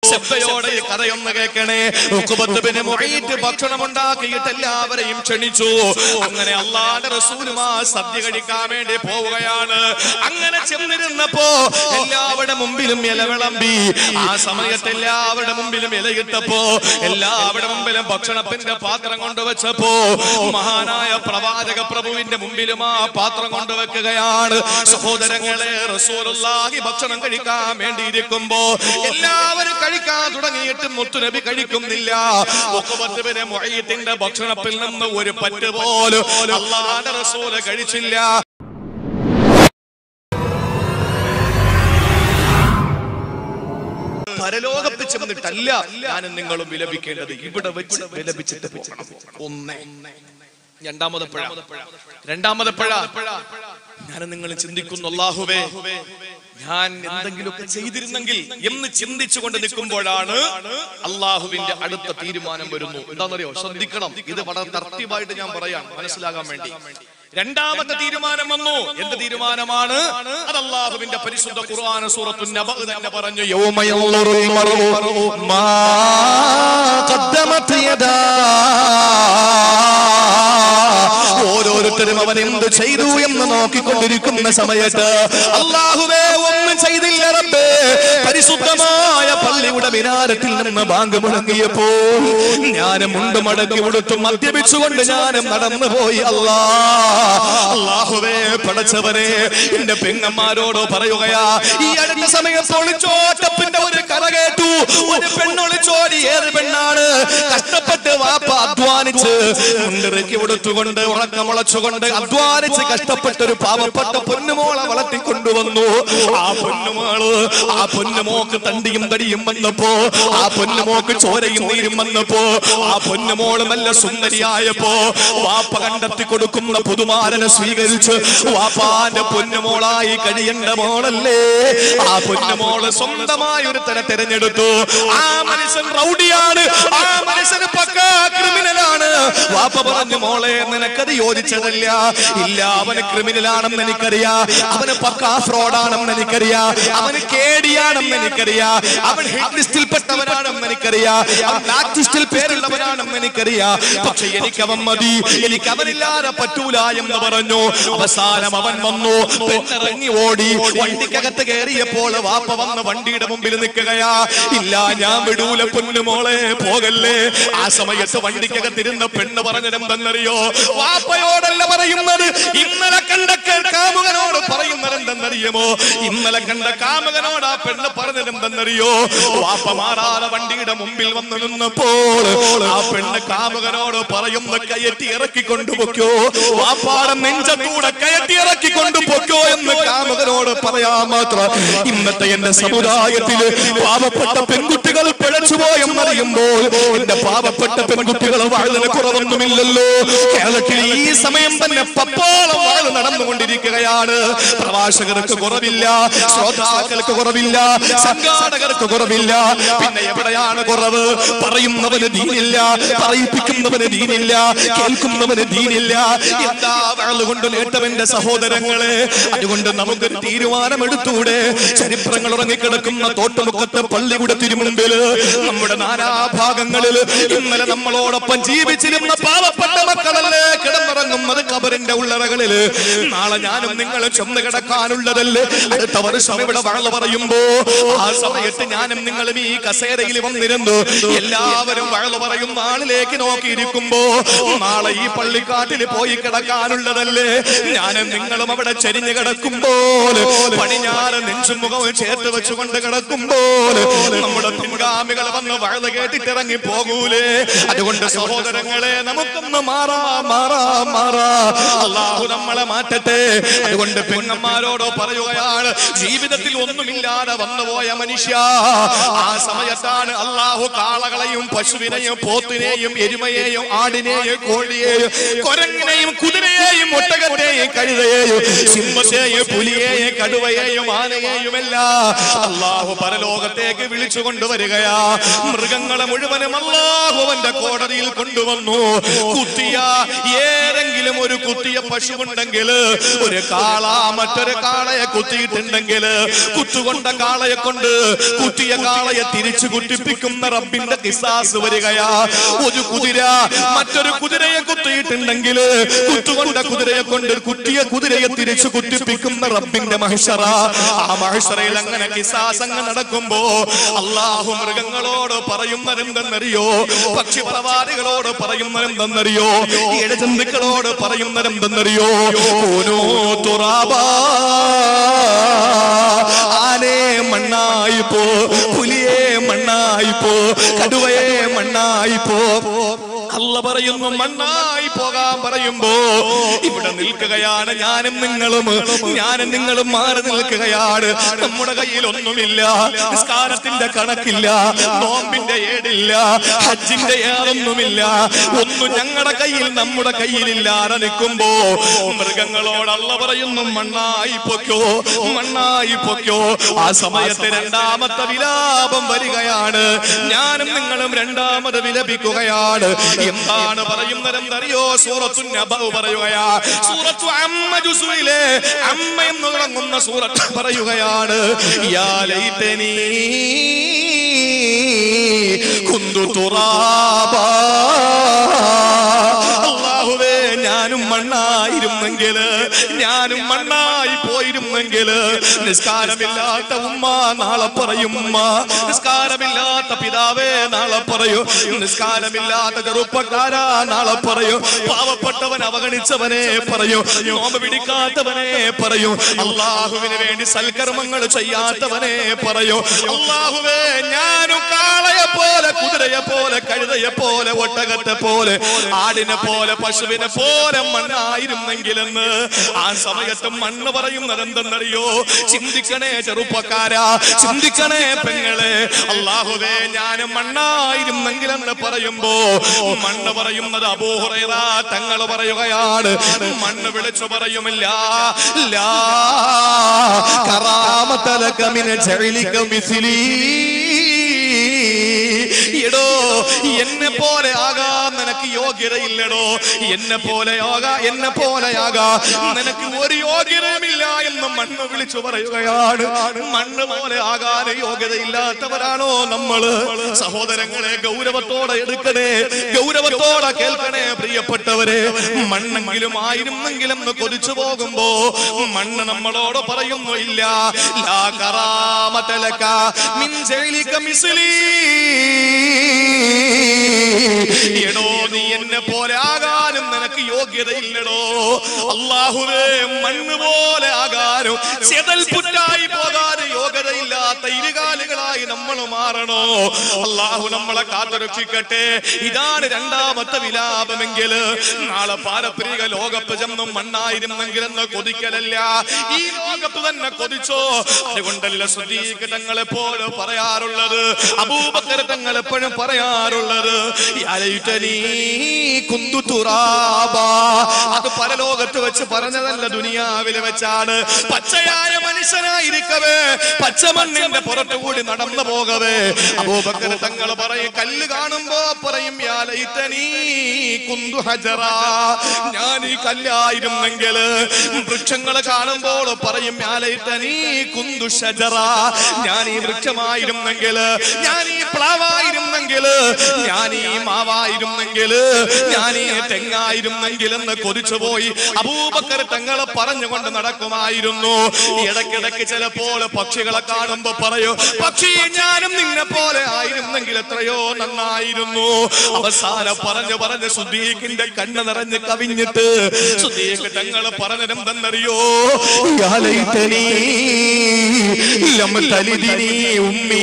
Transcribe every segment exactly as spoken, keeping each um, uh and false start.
ശ്രദ്ധയോടെ ഈ കഥയൊന്ന് കേൾക്കണേ. ഉഖബത്ത് ബിൻ മുഈത്ത് ഭക്ഷണം ഉണ്ടാക്കിയിട്ട് എല്ലാവരെയും ക്ഷണിച്ചു. അങ്ങനെ അല്ലാഹുവിന്റെ റസൂലുമാ സദ്യ കഴിക്കാൻ വേണ്ടി പോവുകയാണ്. അങ്ങനെ ചെന്നിരുന്നപ്പോ എല്ലാവരുടെ മുമ്പിലും ഇല വിളമ്പി. ആ സമയത്ത് എല്ലാവരുടെ മുമ്പിലും ഇലയിട്ടപ്പോ എല്ലാവരുടെ മുമ്പിലും ഭക്ഷണത്തിന്റെ പാത്രം കൊണ്ടുവച്ചപ്പോ മഹാനായ പ്രവാചക പ്രഭുവിന്റെ മുമ്പിലും ആ പാത്രം കൊണ്ടുവെക്കുകയാണ്. സഹോദരങ്ങളെ, റസൂലുള്ളാഹി ഭക്ഷണം കഴിക്കാൻ വേണ്ടിയിരിക്കുമ്പോ എല്ലാവരും കഴിക്കാൻ തുടങ്ങിയിട്ട് മുത്തുനബി കഴിക്കുന്നില്ല. ഉഖബത്ത് ബിൻ മുഈത്തിന്റെ ഭക്ഷണത്തിൽ നിന്ന് ഒരു പറ്റ് പോലും അല്ലാഹുവിന്റെ റസൂല് കഴിച്ചില്ല. പരലോകത്ത് ചെന്നിട്ടല്ല ഞാനും നിങ്ങളും വിലപിക്കേണ്ടത്, ഇവിടെ വെച്ച് വിലപിച്ചിട്ട് പോകണം. ഒന്ന്. രണ്ടാമതെപ്പോഴ രണ്ടാമതെപ്പോഴ ഞാനും നിങ്ങൾ ചിന്തിക്കുന്നു, അല്ലാഹുവേ ഞാൻ എന്തെങ്കിലുമൊക്കെ ചെയ്തിരുന്നെങ്കിൽ എന്ന് ചിന്തിച്ചുകൊണ്ട് നിൽക്കുമ്പോഴാണ് അള്ളാഹുവിന്റെ അടുത്ത തീരുമാനം വരുന്നു. എന്താണെന്നറിയോ? ശ്രദ്ധിക്കണം, ഇത് വളരെ തർത്തീബായിട്ട് ഞാൻ പറയാം മനസ്സിലാകാൻ വേണ്ടി. രണ്ടാമത്തെ തീരുമാനം വന്നു. എന്ത് തീരുമാനമാണ്? അത് അല്ലാഹുവിന്റെ പരിശുദ്ധ ഖുർആൻ സൂറത്തുൻ നബ തന്നെ പറഞ്ഞു, യൗമ യൻളുറുൽ മർഉ മാ ഖദ്ദമത് യദാ. ഓരോരുത്തരും അവൻ എന്ത് ചെയ്തു എന്ന് നോക്കിക്കൊണ്ടിരിക്കുന്ന സമയത്ത് അല്ലാഹുവേ ഒന്നും ചെയ്തില്ല റബ്ബേ. പരിശുദ്ധമായ പള്ളിയുടെ മിനാരത്തിൽ നിന്ന് ബാങ്ക് മുഴങ്ങിയപ്പോ ഞാനും മുണ്ട് മടക്കി ഉടുത്തു മദ്യപിച്ചുകൊണ്ട് ഞാനും നടന്നു പോയി. അല്ലാ അല്ലാഹുവേ, പടച്ചവനെ, എന്റെ പെങ്ങന്മാരോട് പറയുകയാ, ഈ അടുത്ത സമയത്ത് ഒളിച്ചോട്ടപ്പിന്റെ ഒരു കഥ കേട്ടു. ഒരു പെണ്ണൊളിച്ചോടി. ഏത് പെണ്ണാണ്? കഷ്ടപ്പെട്ട് വാപ്പ അധ്വാനിച്ച് മുണ്ടിറക്കി ഉടുത്തുകൊണ്ട് ഉറക്കമുളച്ചുകൊണ്ട് അധ്വാനിച്ച് കഷ്ടപ്പെട്ട ഒരു പാവപ്പെട്ട പൊന്നുമോളെ വളർത്തിക്കൊണ്ടുവന്നു. ആ പൊന്നുമോള് ആ പൊന്നുമോക്ക് തണ്ടിയും തടിയും വന്നപ്പോ, ആ പൊന്നുമോക്ക് ചോരയും നീരും വന്നപ്പോ, ആ പൊന്നുമോള് നല്ല സുന്ദരിയായപ്പോ വാപ്പ കണ്ടെത്തി കൊടുക്കുന്ന പുതുമാരനെ സ്വീകരിച്ച് വാപ്പാന്റെ പൊന്നുമോളായി കഴിയേണ്ട മോളല്ലേ. ആ പൊന്നുമോള് സ്വന്തമായ ഒരു തര തെരഞ്ഞെടുത്തു. ആ മനുഷ്യൻ റൗഡിയാണ്, ആ മനുഷ്യന് പക്കാ ക്രിമിനലാണ്. വാപ്പ പറഞ്ഞു, മോളെ നിനക്കത് യോജിച്ചതല്ല. ഇല്ല, അവന് ക്രിമിനലാണെന്ന് എനിക്കറിയാം, അവന് പക്കാ ഫ്രോഡാണെന്ന് എനിക്കറിയാം, അവന് കേടിയാണെന്ന് എനിക്കറിയാം, അവൻ ഹിറ്റ് ലിസ്റ്റിൽ പെട്ടവനാണെന്ന് എനിക്കറിയാം, അവൻ ബ്ലാക്ക് ലിസ്റ്റിൽ പേരുള്ളവനാണെന്ന് എനിക്കറിയാം. പക്ഷെ എനിക്ക് അവൻ മതി, എനിക്ക് അവനില്ലാതെ പറ്റൂല എന്ന് പറഞ്ഞു. അവസാനം അവൻ വന്നു, പെണ്ണിറങ്ങി ഓടി. വണ്ടിക്കകത്ത് കയറിയപ്പോൾ വാപ്പ വന്ന് വണ്ടിയുടെ മുമ്പിൽ നിൽക്കുകയാ. ഇല്ല, ഞാൻ വിടൂല പൊന്നുമോളെ, പോകല്ലേ. ആ സമയത്ത് വണ്ടിക്കകത്തിരുന്ന പെണ്ണ് പറഞ്ഞതെന്തെന്നറിയോ? വാപ്പയോടല്ല പറയുന്നത്, ഇന്നലെ കണ്ട കാമുകനോട് പറയുന്നത് എന്തെന്നറിയുമോ? ഇന്നലെ കണ്ട കാമുകനോട് ആ പെണ്ണ് പറഞ്ഞതെന്തെന്നറിയോ? വാപ്പ മാറാതെ വണ്ടിയുടെ മുമ്പിൽ വന്ന് നിന്നപ്പോൾ ആ പെണ്ണ് കാമുകനോട് പറയുന്ന കയറ്റി ഇറക്കി കൊണ്ടുപോക്കോ, വാപ്പാടെ നെഞ്ചത്തൂടെ കയറ്റി ഇറക്കി കൊണ്ടുപോക്കോ എന്ന് കാമുകനോട് പറയാൻ മാത്രം ഇന്നത്തെ എന്റെ സമുദായത്തിൽ പാവപ്പെട്ട പെൺകുട്ടികൾ പിഴച്ചുപോയെന്നറിയുമ്പോൾ എന്റെ പാവപ്പെട്ട പെൺകുട്ടികൾ വളരെ കുറവൊന്നുമില്ലല്ലോ. കേരളത്തിൽ ഈ സമയം തന്നെ പപ്പോളം വാഴ് നടന്നുകൊണ്ടിരിക്കുകയാണ്. പ്രവാചകർക്ക് കുറവില്ല, ശ്രോതാക്കൾക്ക് കുറവില്ല, സംഘാടകർക്ക് കുറവില്ല. പിന്നെ എവിടെയാണ് കുറവ്? പറയുന്നവന് ദീനില്ല, പറയിപ്പിക്കുന്നവന് ദീനില്ല, കേൾക്കുന്നവന് ദീനില്ല. എന്താ വാഴ് കൊണ്ട് നേട്ടവന്റെ സഹോദരങ്ങളെ? അതുകൊണ്ട് നമുക്ക് തീരുമാനമെടുത്തൂടെ? ചരിത്രങ്ങൾ ഉറങ്ങിക്കിടക്കുന്ന തോട്ടുമുഖത്തെ പള്ളിയുടെ തിരുമുമ്പിൽ നമ്മുടെ നാനാഭാഗങ്ങളിൽ ഇന്നലെ നമ്മളോടൊപ്പം ജീവിച്ചിരുന്ന പാവപ്പെട്ട മക്കളല്ലേ കിടന്നിറങ്ങുന്നത് ഖബറിന്റെ ഉള്ളറകളിൽ. നാളെ ഞാനും നിങ്ങളും ചെന്ന് കിടക്കാനുള്ളതല്ലേ. അടുത്ത വർഷം ഇവിടെ വാഴ പറയുമ്പോ ആ സമയത്ത് ഞാനും നിങ്ങളും ഈ കസേരയിൽ വന്നിരുന്നു എല്ലാവരും വാഴ പറയുന്ന ആളിലേക്ക് നോക്കിയിരിക്കുമ്പോ നാളെ ഈ പള്ളിക്കാട്ടിൽ പോയി കിടക്കാനുള്ളതല്ലേ. ഞാനും നിങ്ങളും അവിടെ ചെരിഞ്ഞു കിടക്കുമ്പോൾ, പടിഞ്ഞാറ് നെഞ്ചും മുഖവും ചേർത്ത് വെച്ചുകൊണ്ട് കിടക്കുമ്പോൾ നമ്മുടെ പിൻഗാമികൾ വന്ന് വാഴ കേട്ടിട്ടിറങ്ങി പോകൂലേ? അതുകൊണ്ട് സഹോദരങ്ങളെ, നമുക്കൊന്ന് മാറാ മാറാ മാറാ അല്ലാഹു നമ്മളെ മാറ്റട്ടെ. അതുകൊണ്ട് പെങ്ങന്മാരോടോ പറയുകയാണ്, ജീവിതത്തിൽ ഒന്നുമില്ലാതെ വന്നുപോയ മനുഷ്യ, ആ സമയത്താണ് അല്ലാഹു കാളകളെയും പശുവിനെയും പോത്തിനെയും എരുമയെയും ആടിനെയും കോഴിയെയും കൊരങ്ങിനെയും കുതിരയെയും ഒട്ടകത്തെയും കഴുതയെയും സിംഹത്തെയും പുലിയെയും കടുവയെയും ആനയെയും എല്ലാം അല്ലാഹു പരലോകത്തേക്ക് വിളിച്ചു കൊണ്ടുവരികയാ. മൃഗങ്ങളെ മുഴുവനും അല്ലാഹു അവന്റെ കോടതിയിൽ കൊണ്ടുവന്നു. കുത്തിയ ഏതെങ്കിലും ഏതെങ്കിലും ഒരു കുത്തിയ പശുവുണ്ടെങ്കിൽ, ഒരു കാള മറ്റൊരു കാളയെ കുത്തിയിട്ടുണ്ടെങ്കിൽ, കുത്തുകൊണ്ട കാളയെ കൊണ്ട് കുത്തിയ കാളയെ തിരിച്ചു കുത്തിപ്പിക്കുന്ന റബ്ബിന്റെ ഖിസാസ് വരികയാ. ഒരു കുതിര മറ്റൊരു കുതിരയെ കുത്തിയിട്ടുണ്ടെങ്കിൽ, കുത്തുകൊണ്ട കുതിരയെ കൊണ്ട് കുത്തിയ കുതിരയെ തിരിച്ചു കുത്തിപ്പിക്കുന്ന റബ്ബിന്റെ മഹ്ശറ. ആ മഹ്ശറയിൽ അങ്ങനെ ഖിസാസ് അങ്ങ് നടക്കുമ്പോ അല്ലാഹു മൃഗങ്ങളോട് പറയുന്നതെന്തെന്നറിയോ? പക്ഷിപ്രവാദികളോട് പറയുന്നതെന്തെന്നറിയോ? ഇഴജന്തുക്കളോട് പറയുന്നതെന്തെന്നറിയോ? ഓനോ തുറാബാ, ആനേ മണ്ണായിപ്പോ, പുലിയെ മണ്ണായിപ്പോ, കടുവയെ മണ്ണായിപ്പോ. അല്ല പറയുന്നു മണ്ണായി പോകാൻ പറയുമ്പോ ഇവിടെ നിൽക്കുകയാണ് ഞാനും നിങ്ങളും. ഞാനും നിങ്ങളും മാറി നിൽക്കുകയാണ്. നമ്മുടെ കയ്യിൽ ഒന്നുമില്ല, നിസ്കാരത്തിന്റെ കണക്കില്ല, നോമ്പിന്റെ ഏടില്ല, ഹജ്ജിന്റെ ഏതൊന്നുമില്ല. ഒന്നും ഞങ്ങളുടെ കയ്യിൽ നമ്മുടെ കയ്യിലില്ലാതെ നിൽക്കുമ്പോ മൃഗങ്ങളോട് അല്ല പറയുന്നു മണ്ണായി പൊക്കോ, മണ്ണായി പൊക്കോ. ആ സമയത്ത് രണ്ടാമത്തെ വിലാപം വരികയാണ്. ഞാനും നിങ്ങളും രണ്ടാമത് വിലപിക്കുകയാണ്. എന്താണ് പറയുന്നതെന്നറിയോ? സൂറത്തു നബ പറയുകയാ. സൂറത്തു അമ്മ ജുസുയിലെ അമ്മ എന്ന് തുടങ്ങുന്ന സൂറത്ത് പറയുകയാണ്. യാ ലൈതനീ കുന്തു തുറാബാ. അല്ലാഹുവേ, ഞാനും മണ്ണായിരുന്നെങ്കിൽ, ഞാനും മണ്ണായി പോയിരുന്നെങ്കിൽ. നിസ്കാരമില്ലാത്ത ഉമ്മ നാളെ പറയും, ഉമ്മ നിസ്കാരമില്ലാത്ത പിതാവേ നാളെ പറയൂ, നിസ്കാരമില്ലാത്ത ചെറുപ്പക്കാരാ നാളെ പറയൂ, പാവപ്പെട്ടവൻ അവഗണിച്ചവനെ പറയൂ, നോമ്പ് പിടിക്കാത്തവനെ പറയൂ, അള്ളാഹുവിന് വേണ്ടി സൽക്കർമ്മങ്ങൾ ചെയ്യാത്തവനെ പറയൂ. അള്ളാഹുവേ, ഞാനും കാളയെ പോലെ, കുതിരയെ പോലെ, കഴുതയെ പോലെ, ഒട്ടകത്തെ പോലെ, ആടിനെ പോലെ, പശുവിനെ പോലെ മണ്ണായിരുന്നെങ്കിലെന്ന്. ആ സമയത്ത് മണ്ണ് പറയുന്നത് എന്തെന്നറിയോ? ചിന്തിക്കണേ ചെറുപ്പക്കാരാ, ചിന്തിക്കണേ പെങ്ങളെ. അല്ലാഹുവേ, ഞാൻ മണ്ണായിരുന്നെങ്കിലെന്ന് പറയുമ്പോ മണ്ണ് പറയുന്നത് അബൂ ഹുറൈറ തങ്ങൾ പറയുകയാണ്. മണ്ണ് വിളിച്ചു പറയുമില്ല, ലാ കറാമത ലക മിൻ ജഅലിക മിസ്ലി. എടോ, എന്നെ പോലെ ആകാൻ നിനക്ക് യോഗ്യതയില്ലടോ, എന്നെ പോലെ ആകാ എന്നെ പോലെയാകാ നിനക്ക് ഒരു യോഗ്യതയുമില്ല എന്ന് മണ്ണ് വിളിച്ചു പറയുകയാണ്. മണ്ണ് പോലെ ആകാൻ യോഗ്യതയില്ലാത്തവരാണോ നമ്മള്? സഹോദരങ്ങളെ, ഗൗരവത്തോടെ എടുക്കണേ, ഗൗരവത്തോടെ കേൾക്കണേ പ്രിയപ്പെട്ടവരെ. മണ്ണെങ്കിലും ആയിരുന്നെങ്കിലും കൊതിച്ചു പോകുമ്പോ മണ്ണ് നമ്മളോട് പറയുന്നു, ഇല്ല, ലാ കറാമത ലക മിൻ ജഅലിക മിസ്ലി. എടോ, നീ എന്നെ പോലെ ആകാനും നിനക്ക് യോഗ്യതയില്ലടോ. അല്ലാഹുവേ, മണ്ണ് പോലെ ആകാനും ചെതൽ പുറ്റായി പോകാനും യോഗ്യതയില്ലാത്ത ഇരുകാലുകളായി നമ്മൾ മാറണോ? അല്ലാഹു നമ്മളെ കാത്തുരക്ഷിക്കട്ടെ. ഇതാണ് രണ്ടാമത്തെ വിലാപമെങ്കിൽ. നാളെ പാരമ്പരിക ലോകത്ത് ചെന്നും മണ്ണായിരുന്നെങ്കിലെന്ന് കൊതിക്കലല്ല, ഈ ലോകത്ത് തന്നെ കൊതിച്ചോ. അതുകൊണ്ടല്ല സിദ്ദീഖ് തങ്ങൾ എപ്പോഴും പറയാറുള്ളത്, അബൂബക്കർ തങ്ങൾ എപ്പോഴും പറയാറുള്ളത്, അത് പരലോകത്ത് വെച്ച് പറഞ്ഞതല്ല, ദുനിയാവിൽ വെച്ചാണ്. പച്ചയായ മനുഷ്യനായിരിക്കവേ, പച്ചമണ്ണിന്റെ പുറത്തുകൂടി നടന്നു പോകവേ അബൂബക്കർ തങ്ങൾ പറയും, കല്ല് കാണുമ്പോ പറയും, യാ ലൈതനീ കുന്തു ഹജറാ. ഞാൻ ഈ കല്ലായിരുന്നെങ്കിൽ. വൃക്ഷങ്ങൾ കാണുമ്പോൾ പറയും, യാ ലൈതനീ കുന്തു ഷജറാ. ഞാൻ ഈ വൃക്ഷമായിരുന്നെങ്കിൽ, ഞാൻ ഈ പ്ലാവായിരുന്നെങ്കിൽ, ഞാൻ ഈ മാവായിരുന്നെങ്കിൽ, ഞാൻ ഈ തെങ്ങായിരുന്നെങ്കിൽ എന്ന് കൊതിച്ചുപോയി അബൂബക്കർ തങ്ങൾ പറഞ്ഞുകൊണ്ട് നടക്കുമായിരുന്നു. ഇടയ്ക്കിടയ്ക്ക് ചിലപ്പോൾ പക്ഷികളെ കാണുമ്പോ പറയൂ, പക്ഷി ഞാനും നിന്നെ പോലെ ആയിരുന്നെങ്കിൽ എത്രയോ നന്നായിരുന്നു. അവസാനം പറഞ്ഞു പറഞ്ഞ് സിദ്ദീഖിന്റെ കണ്ണ് നിറഞ്ഞ് കവിഞ്ഞിട്ട് സിദ്ദീഖ് തങ്ങൾ പറഞ്ഞതെന്തെന്നറിയോ? യാ ലൈതനീ ലം തലിദിനി ഉമ്മീ.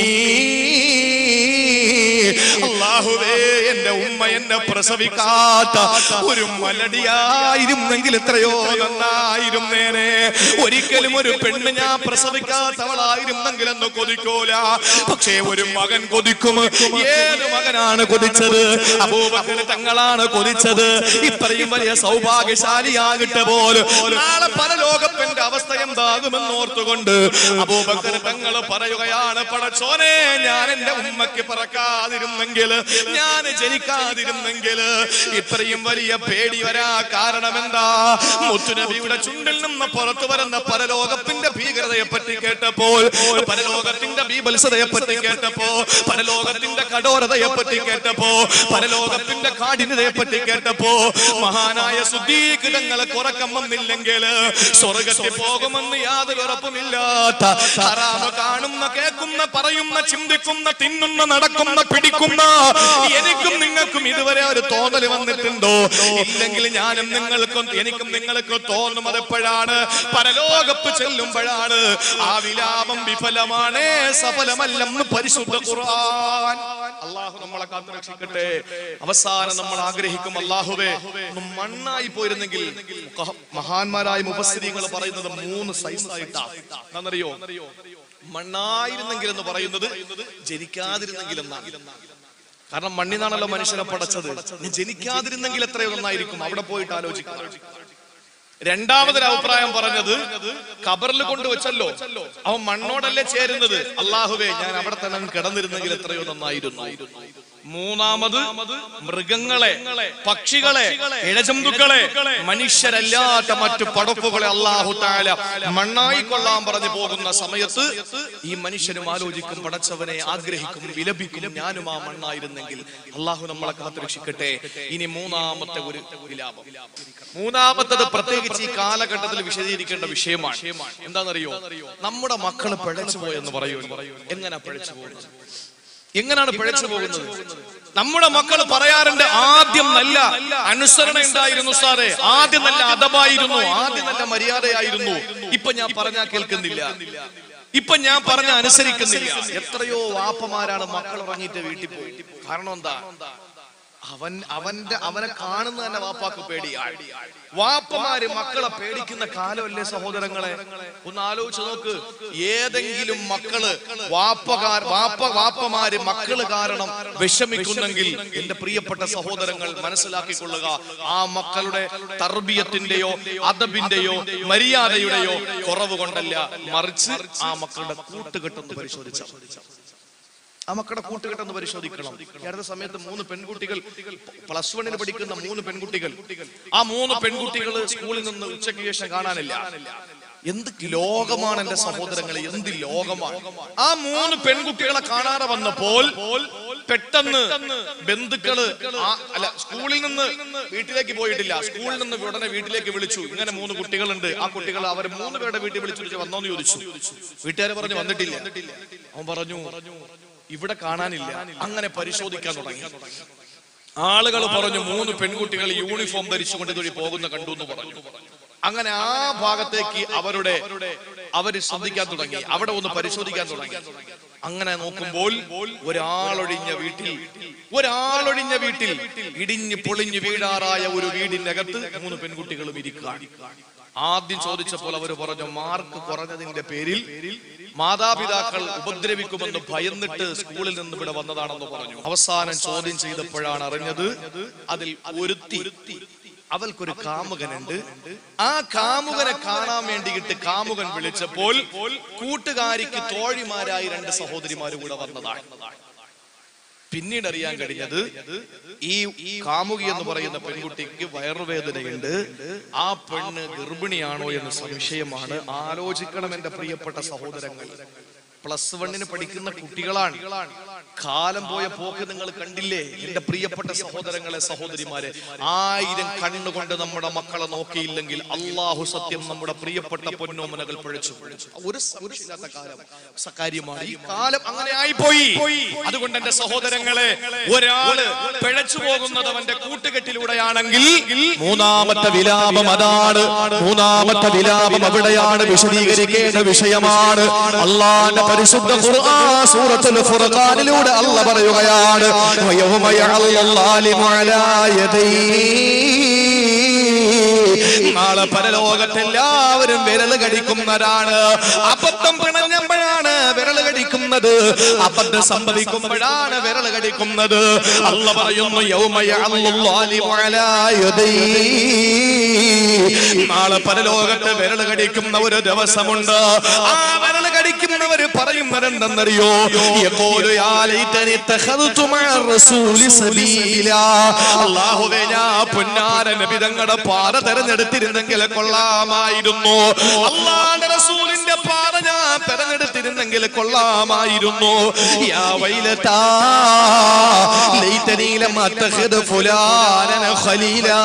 അല്ലാഹുവേ, എന്റെ ഉമ്മ എന്നെ പ്രസവിക്കാത്ത ഒരു മലടിയായിരുന്നെങ്കിൽ എത്രയോ നന്നായിരുന്നേനെ. ഒരിക്കലും ഒരു പെണ്ണ് ഞാൻ പ്രസവിക്കാത്തവളായിരുന്നെങ്കിൽ എന്ന് കൊതിക്കൂല. പക്ഷേ ഒരു മകൻ കൊതിക്കും. ഏത് മകനാണ് കൊതിച്ചത്? അബൂബക്കർ തങ്ങളാണ് കൊതിച്ചത്. ഇത്രയും വലിയ സൗഭാഗ്യശാലിയാകിട്ട് പോലും നാളെ പരലോകത്തിന്റെ അവസ്ഥ എന്താകുമെന്ന് ഓർത്തുകൊണ്ട് അബൂബക്കർ തങ്ങൾ പറയുകയാണ്, പടച്ചോനെ, ഞാൻ എന്റെ ഉമ്മയ്ക്ക് പറക്കാതിരുന്നെങ്കിൽ, ഞാൻ ജനിക്കാതിരുന്നെങ്കിൽ ഇത്രയും വലിയ പേടി വരാ കാരണം എന്താ? മുത്തുനബിയുടെ ചുണ്ടിൽ നിന്ന് പുറത്തു വരുന്ന പരലോകത്തിന്റെ ഭീകരതയെ പറ്റി കേട്ടപ്പോൾ, പരലോകത്തിന്റെ ബീഭത്സതയെ പറ്റി കേട്ടപ്പോ, പരലോകത്തിന്റെ കഠോരതയെ പറ്റി കേട്ടപ്പോ, പരലോകത്തിന്റെ കാഠിന്യതയെ പറ്റി കേട്ടപ്പോ മഹാനായ സുദ്ദീഖ് തങ്ങളെ ഉറക്കം വന്നില്ലെങ്കിൽ സ്വർഗത്തിൽ പോകുമെന്ന് യാതൊരു ഉറപ്പുമില്ലാത്ത, ഹറാമ് കാണുന്ന, കേൾക്കുന്ന, പറയുന്ന, ചിന്തിക്കുന്ന, തിന്നുന്ന, നടക്കുന്ന, പിടിക്കുന്ന എനിക്കും നിങ്ങൾക്കും ഇതുവരെ ഒരു തോന്നൽ വന്നിട്ടുണ്ടോ? ഇല്ലെങ്കിൽ ഞാനും നിങ്ങൾക്കും എനിക്കും നിങ്ങൾക്കും തോന്നും അതെപ്പോഴാണ്? പരലോകത്ത് ചെല്ലുമ്പോഴാണ്. ആ വിലാപം വിഫലമാണ്, സഫലമല്ലെന്ന് പരിശുദ്ധ ഖുർആൻ. അല്ലാഹു നമ്മളെ കാത്തുരക്ഷിക്കട്ടെ. അവസാനം നമ്മൾ ആഗ്രഹിക്കും, അല്ലാഹുവേ മണ്ണായി പോയിരുന്നെങ്കിൽ. മഹാന്മാരായ മുഫസ്സിരീങ്ങൾ പറയുന്നത് മൂന്ന് സൈസ് ആയിട്ടാ. എന്നറിയോ? മണ്ണായിരുന്നെങ്കിൽ എന്ന് പറയുന്നത് ജനിക്കാതിരുന്നെങ്കിൽ എന്നാണ്. കാരണം മണ്ണിനാണല്ലോ മനുഷ്യനെ പടച്ചത്. നീ ജനിക്കാതിരുന്നെങ്കിൽ എത്രയോ നന്നായിരിക്കും. അവിടെ പോയിട്ട് ആലോചിക്കാം. രണ്ടാമതൊരു അഭിപ്രായം പറഞ്ഞത്, ഖബറിൽ കൊണ്ടുവച്ചല്ലോ, അവൻ മണ്ണോടല്ലേ ചേരുന്നത്. അല്ലാഹുവേ ഞാൻ അവിടെ തന്നെ കിടന്നിരുന്നെങ്കിൽ എത്രയോ നന്നായിരുന്നു. മൂന്നാമത് മൃഗങ്ങളെ, പക്ഷികളെ, ഇഴജന്തുക്കളെ, മനുഷ്യരല്ലാത്ത മറ്റു പടപ്പുകളെ അല്ലാഹു തആല മണ്ണായി കൊള്ളാൻ പറഞ്ഞു പോകുന്ന സമയത്ത് ഈ മനുഷ്യനും ആലോചിക്കും, പടച്ചവനെ ആഗ്രഹിക്കും, വിലപിക്കും, ഞാനും ആ മണ്ണായിരുന്നെങ്കിൽ. അല്ലാഹു നമ്മളെ കാത്തുരക്ഷിക്കട്ടെ. ഇനി മൂന്നാമത്തെ ഒരു വിലാപം. മൂന്നാമത്തത് പ്രത്യേകിച്ച് ഈ കാലഘട്ടത്തിൽ വിശദീകരിക്കേണ്ട വിഷയമാണ്. എന്താണെന്നറിയോ? നമ്മുടെ മക്കള് പിഴച്ചു പോയെന്ന് പറയൂ. എങ്ങനെ പിഴച്ചു പോകുന്നത്? എങ്ങനെയാണ് പിഴച്ചു പോകുന്നത്? നമ്മുടെ മക്കൾ പറയാറുണ്ട്, ആദ്യം നല്ല അനുസരണ ഉണ്ടായിരുന്നു സാറേ, ആദ്യം നല്ല അദബായിരുന്നു, ആദ്യം നല്ല മര്യാദയായിരുന്നു, ഇപ്പൊ ഞാൻ പറഞ്ഞാൽ കേൾക്കുന്നില്ല, ഇപ്പൊ ഞാൻ പറഞ്ഞ അനുസരിക്കുന്നില്ല. എത്രയോ വാപ്പമാരാണ് മക്കൾ ഉറങ്ങിയിട്ട് വീട്ടിൽ പോയി. കാരണം എന്താ? അവൻ അവന്റെ അവനെ കാണുന്ന തന്നെ വാപ്പാക്ക് പേടിയാണ്. വാപ്പമാര് മക്കളെ പേടിക്കുന്ന കാലമല്ലേ സഹോദരങ്ങളെ? ഒന്ന് ആലോചിച്ച് നോക്ക്. ഏതെങ്കിലും മക്കള് വാപ്പകാർ വാപ്പ വാപ്പമാര് മക്കള് കാരണം വിഷമിക്കുന്നെങ്കിൽ എന്റെ പ്രിയപ്പെട്ട സഹോദരങ്ങൾ മനസ്സിലാക്കിക്കൊള്ളുക, ആ മക്കളുടെ തർബിയത്തിന്റെയോ അദബിന്റെയോ മര്യാദയുടെയോ കുറവ് കൊണ്ടല്ല, മറിച്ച് ആ മക്കളുടെ കൂട്ടുകെട്ടൊന്ന് പരിശോധിച്ചാൽ ആ മക്കളുടെ കൂട്ടുകെട്ടെന്ന് പരിശോധിക്കണം. ഈ അടുത്ത സമയത്ത് മൂന്ന് പെൺകുട്ടികൾ, പ്ലസ് വണ്ണിന് പഠിക്കുന്ന മൂന്ന് പെൺകുട്ടികൾ, ആ മൂന്ന് പെൺകുട്ടികൾ സ്കൂളിൽ നിന്ന് ഉച്ചയ്ക്ക് ശേഷം കാണാനില്ല. എന്ത് ലോകമാണ് എന്റെ സഹോദരങ്ങളെ, എന്ത് ലോകമാണ്! ആ മൂന്ന് പെൺകുട്ടികളെ കാണാതെ വന്നപ്പോൾ പെട്ടെന്ന് ബന്ധുക്കള്, അല്ല സ്കൂളിൽ നിന്ന് വീട്ടിലേക്ക് പോയിട്ടില്ല, സ്കൂളിൽ നിന്ന് ഉടനെ വീട്ടിലേക്ക് വിളിച്ചു. ഇങ്ങനെ മൂന്ന് കുട്ടികളുണ്ട്, ആ കുട്ടികൾ അവർ മൂന്ന് പേരുടെ വീട്ടിൽ വിളിച്ചു വന്നോന്ന് ചോദിച്ചു. വീട്ടുകാര് പറഞ്ഞു വന്നിട്ടില്ല. അവൻ പറഞ്ഞു ഇവിടെ കാണാനില്ല. അങ്ങനെ പരിശോധിക്കാൻ തുടങ്ങി. ആളുകൾ പറഞ്ഞു മൂന്ന് പെൺകുട്ടികൾ യൂണിഫോം ധരിച്ചുകൊണ്ട് ഇതുവഴി പോകുന്ന കണ്ടു എന്ന് പറഞ്ഞു. അങ്ങനെ ആ ഭാഗത്തേക്ക് അവരുടെ അവര് ശ്രദ്ധിക്കാൻ തുടങ്ങി, അവിടെ ഒന്ന് പരിശോധിക്കാൻ തുടങ്ങി. അങ്ങനെ നോക്കുമ്പോൾ ഒരാളൊഴിഞ്ഞ വീട്ടിൽ ഒരാളൊഴിഞ്ഞ വീട്ടിൽ ഇടിഞ്ഞ് പൊളിഞ്ഞ് വീഴാറായ ഒരു വീടിനകത്ത് മൂന്ന് പെൺകുട്ടികളും ഇരിക്കുകയാണ്. ആദ്യം ചോദിച്ചപ്പോൾ അവർ പറഞ്ഞു മാർക്ക് കുറഞ്ഞതിന്റെ പേരിൽ മാതാപിതാക്കൾ ഉപദ്രവിക്കുമെന്ന് ഭയന്നിട്ട് സ്കൂളിൽ നിന്ന് ഇവിടെ വന്നതാണെന്ന് പറഞ്ഞു. അവസാനം ചോദ്യം ചെയ്തപ്പോഴാണ് അറിഞ്ഞത് അതിൽ ഒരുത്തി, അവൾക്കൊരു കാമുകനുണ്ട്. ആ കാമുകനെ കാണാൻ വേണ്ടിയിട്ട് കാമുകൻ വിളിച്ചപ്പോൾ കൂട്ടുകാരിക്ക് തോഴിമാരായി രണ്ട് സഹോദരിമാരും കൂടെ വന്നതാണ്. പിന്നീട് അറിയാൻ കഴിഞ്ഞത് ഈ കാമുകി എന്ന് പറയുന്ന പെൺകുട്ടിക്ക് വയറുവേദനയുണ്ട്, ആ പെണ്ണ് ഗർഭിണിയാണോ എന്ന് സംശയമാണ്. ആലോചിക്കണം എന്റെ പ്രിയപ്പെട്ട സഹോദരങ്ങൾ, പ്ലസ് വണ്ണിന് പഠിക്കുന്ന കുട്ടികളാണ്. കാലം പോയ പോക്ക് നിങ്ങൾ കണ്ടില്ലേ എന്റെ പ്രിയപ്പെട്ട സഹോദരങ്ങളെ, സഹോദരിമാരെ? ആയിരം കണ്ണുകൊണ്ട് നമ്മുടെ മക്കളെ നോക്കിയില്ലെങ്കിൽ അള്ളാഹു സത്യം നമ്മുടെ പ്രിയപ്പെട്ട പൊന്നോമനകൾ പിഴച്ചു. ഒരു സംശയമില്ലാത്ത കാലം കാര്യമാണ് ഈ കാലം. അങ്ങനെ ആയിപ്പോയി. അതുകൊണ്ട് എന്റെ സഹോദരങ്ങളെ, ഒരാള് പിഴച്ചു പോകുന്നത് അവന്റെ കൂട്ടുകെട്ടിലൂടെയാണെങ്കിൽ മൂന്നാമത്തെ വിലാപം അതാണ്. മൂന്നാമത്തെ വിലാപം അവിടെയാണ് വിശദീകരിക്കേണ്ട വിഷയമാണ്. അല്ലാഹുവിന്റെ പരിശുദ്ധ ഖുർആൻ സൂറത്തുൽ ഫുർഖാനിലൂടെ അല്ലാഹു പറയുകയാണ്, വയൗമ യഅല്ലു ളാലിമു അലാ യദൈഹി. നാളെ പരലോകത്ത് എല്ലാവരും വിരല് കടിക്കുന്നവരാണ്. അബദ്ധം പിണഞ്ഞപ്പോഴാണ് വിരല് കടിക്കുന്നത്, അബദ്ധം സംഭവിക്കുമ്പോഴാണ് വിരല് കടിക്കുന്നത്. അല്ലാഹു പറയുന്നു യൗമ യഅല്ലു ളാലിമു അലാ യദൈഹി. നാളെ പരലോകത്ത് വിരല് കടിക്കുന്ന ഒരു ദിവസമുണ്ട്. ആ വിരല് കടിക്കുന്ന പഠിക്കുന്നവര് പറയുന്നത് എന്തെന്നറിയോ? യഖൂലു യാ ലൈതനി തഖദതു മഅ റസൂലി സബീലാ. അല്ലാഹുവേ, ഞാൻ പുന്നാര നബി തങ്ങളുടെ പാത തെരഞ്ഞെടുത്തിരുന്നെങ്കിൽ കൊള്ളാമായിരുന്നു. അല്ലാഹുവിന്റെ റസൂലിന്റെ പാത ഞാൻ തെരഞ്ഞെടുത്തിരുന്നെങ്കിൽ കൊള്ളാമായിരുന്നു. യാ വൈലതാ ലൈതനി ലം അത്തഖദ ഫുലാനൻ ഖലീലാ.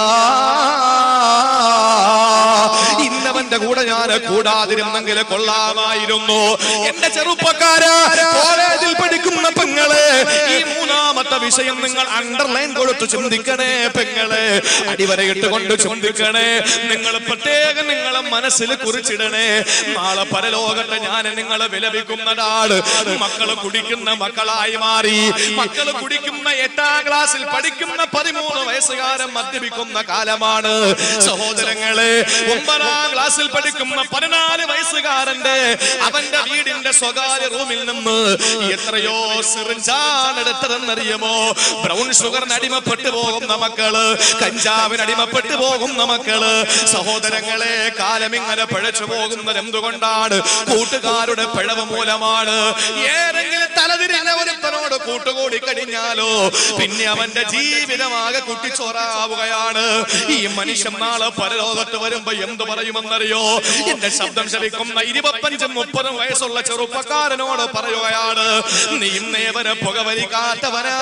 ഇന്നവന്റെ കൂടെ ഞാൻ കൂടാതിരുന്നെങ്കിൽ കൊള്ളാമായിരുന്നു. എന്റെ ചെറുപ്പക്കാരാ, കോളേജിൽ പഠിക്കുന്ന പെങ്ങളെ, ഈ മൂന്നാമത്തെ വിഷയം നിങ്ങൾ അണ്ടർലൈൻ കൊടുത്തു ചിന്തിക്കണേ പെങ്ങളെ, അടിവരയിട്ട് കൊണ്ട് ചിന്തിക്കണേ. നിങ്ങൾ പ്രത്യേകം നിങ്ങളെ മനസ്സിൽ കുറിച്ചിടണേ. നാളെ പരലോകത്തെ ഞാൻ നിങ്ങളെ വിലപിക്കുന്നതാണ്. മക്കള് കുടിക്കുന്ന മക്കളായി മാറി. മക്കള് കുടിക്കുന്ന എട്ടാം ക്ലാസ്സിൽ പഠിക്കുന്ന പതിമൂന്ന് വയസ്സുകാരൻ മദ്യപിക്കുന്ന കാലമാണ് സഹോദരങ്ങളെ. ഒമ്പതാം ക്ലാസ്സിൽ പഠിക്കുന്ന പതിനാല് വയസ്സുകാരന്റെ അവന്റെ വീടിന്റെ സ്വകാര്യ റൂമിൽ നിന്ന് എത്രയോ സിറിഞ്ചാണ് എടുത്തതെന്നറിയുമോ? ബ്രൗൺ ഷുഗറിന് അടിമപ്പെട്ടു പോകുന്ന മക്കള്, കഞ്ചാവിന് അടിമപ്പെട്ടു പോകുന്ന മക്കള്. സഹോദരങ്ങളെ, കാലം ഇങ്ങനെ പിഴച്ചു പോകുന്നത് എന്തുകൊണ്ടാണ്? കൂട്ടുകാരുടെ പിഴവ് മൂലമാണ്. ഏതെങ്കിലും തലതിരിഞ്ഞ ഒരുത്തനോട് കൂട്ടുകൂടി കഴിഞ്ഞാലോ പിന്നെ അവന്റെ ജീവിതമാകെ കുട്ടിച്ചോറാവുകയാണ്. ഈ മനുഷ്യൻ നാളെ പരലോകത്ത് വരുമ്പോ എന്തു പറയുമെന്നറിയോ? എന്റെ ശബ്ദം ശ്രവിക്കുന്ന ഇരുപത്തഞ്ചും മുപ്പതും വയസ്സുള്ള ചെറുപ്പക്കാരനോട് പറയുകയാണ്, നീ ഇന്നേവരെ പുകവലിക്കാത്തവനാ,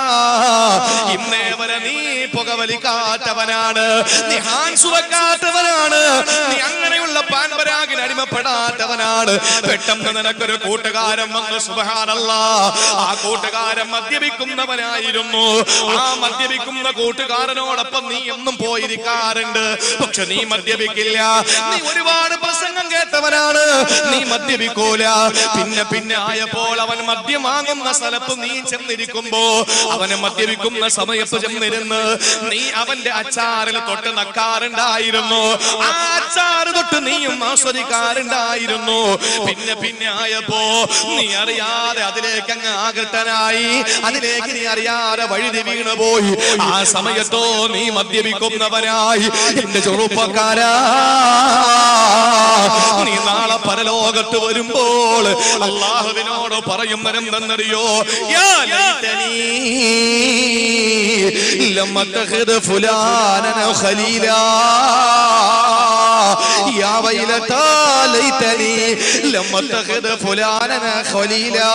ഇന്നേവരെ നീ പുകവലിക്കാത്തവനാണ്, നീ ഹാൻസ് വെക്കാത്തവനാണ്, നീ അങ്ങനെയുള്ള പാൻപരാഗിന് അടിമപ്പെടാത്തവനാണ്. പെട്ടെന്ന് നിനക്കൊരു കൂട്ടുകാരൻ വന്ന് സുബ്ഹാനല്ലാഹ്, ആ കൂട്ടുകാരൻ മദ്യപിക്കുന്നവനായിരുന്നു. ആ മദ്യപിക്കുന്ന കൂട്ടുകാരനോടൊപ്പം നീ എന്നും പോയിരിക്കാറുണ്ട്. പക്ഷെ നീ മദ്യപിക്കില്ല. നീ ഒരുപാട് പ്രസംഗം കേട്ടവനാണ്, നീ മദ്യപിക്കൂല. പിന്നെ പിന്നെ ആയപ്പോൾ അവൻ മദ്യം വാങ്ങുന്ന സ്ഥലത്ത് നീ ചെന്നിരിക്കുമ്പോ, അവന് മദ്യപിക്കുന്ന സമയത്ത് ചെന്നിരുന്ന് നീ അവന്റെ അച്ചാറിൽ തൊട്ട് നക്കാറുണ്ടായിരുന്നു. ആ അച്ചാറ് തൊട്ട് നീയും ആസ്വദിക്കാറുണ്ടായിരുന്നു. പിന്നെ പിന്നെ ആയപ്പോ നീ അറിയാതെ അതിലേക്ക് അങ്ങ് ആകൃഷ്ടനായി, അതിലേക്ക് നീ അറിയാതെ വഴുതി വീണുപോയി. ആ സമയത്തോ നീ മദ്യപിക്കുന്നവനായി. എന്റെ ചെറുപ്പക്കാരാ, നീ നാളെ പരലോകത്ത് വരുമ്പോൾ അല്ലാഹുവിനോട് പറയുന്നതെന്തെന്നറിയോ? യാ ലൈതനി ലം അത്തഖദ് ഫുലാനൻ ഖലീലാ, യാ വൈലതാ ലൈതനി ലം അത്തഖദ് ഫുലാനൻ ഖലീലാ.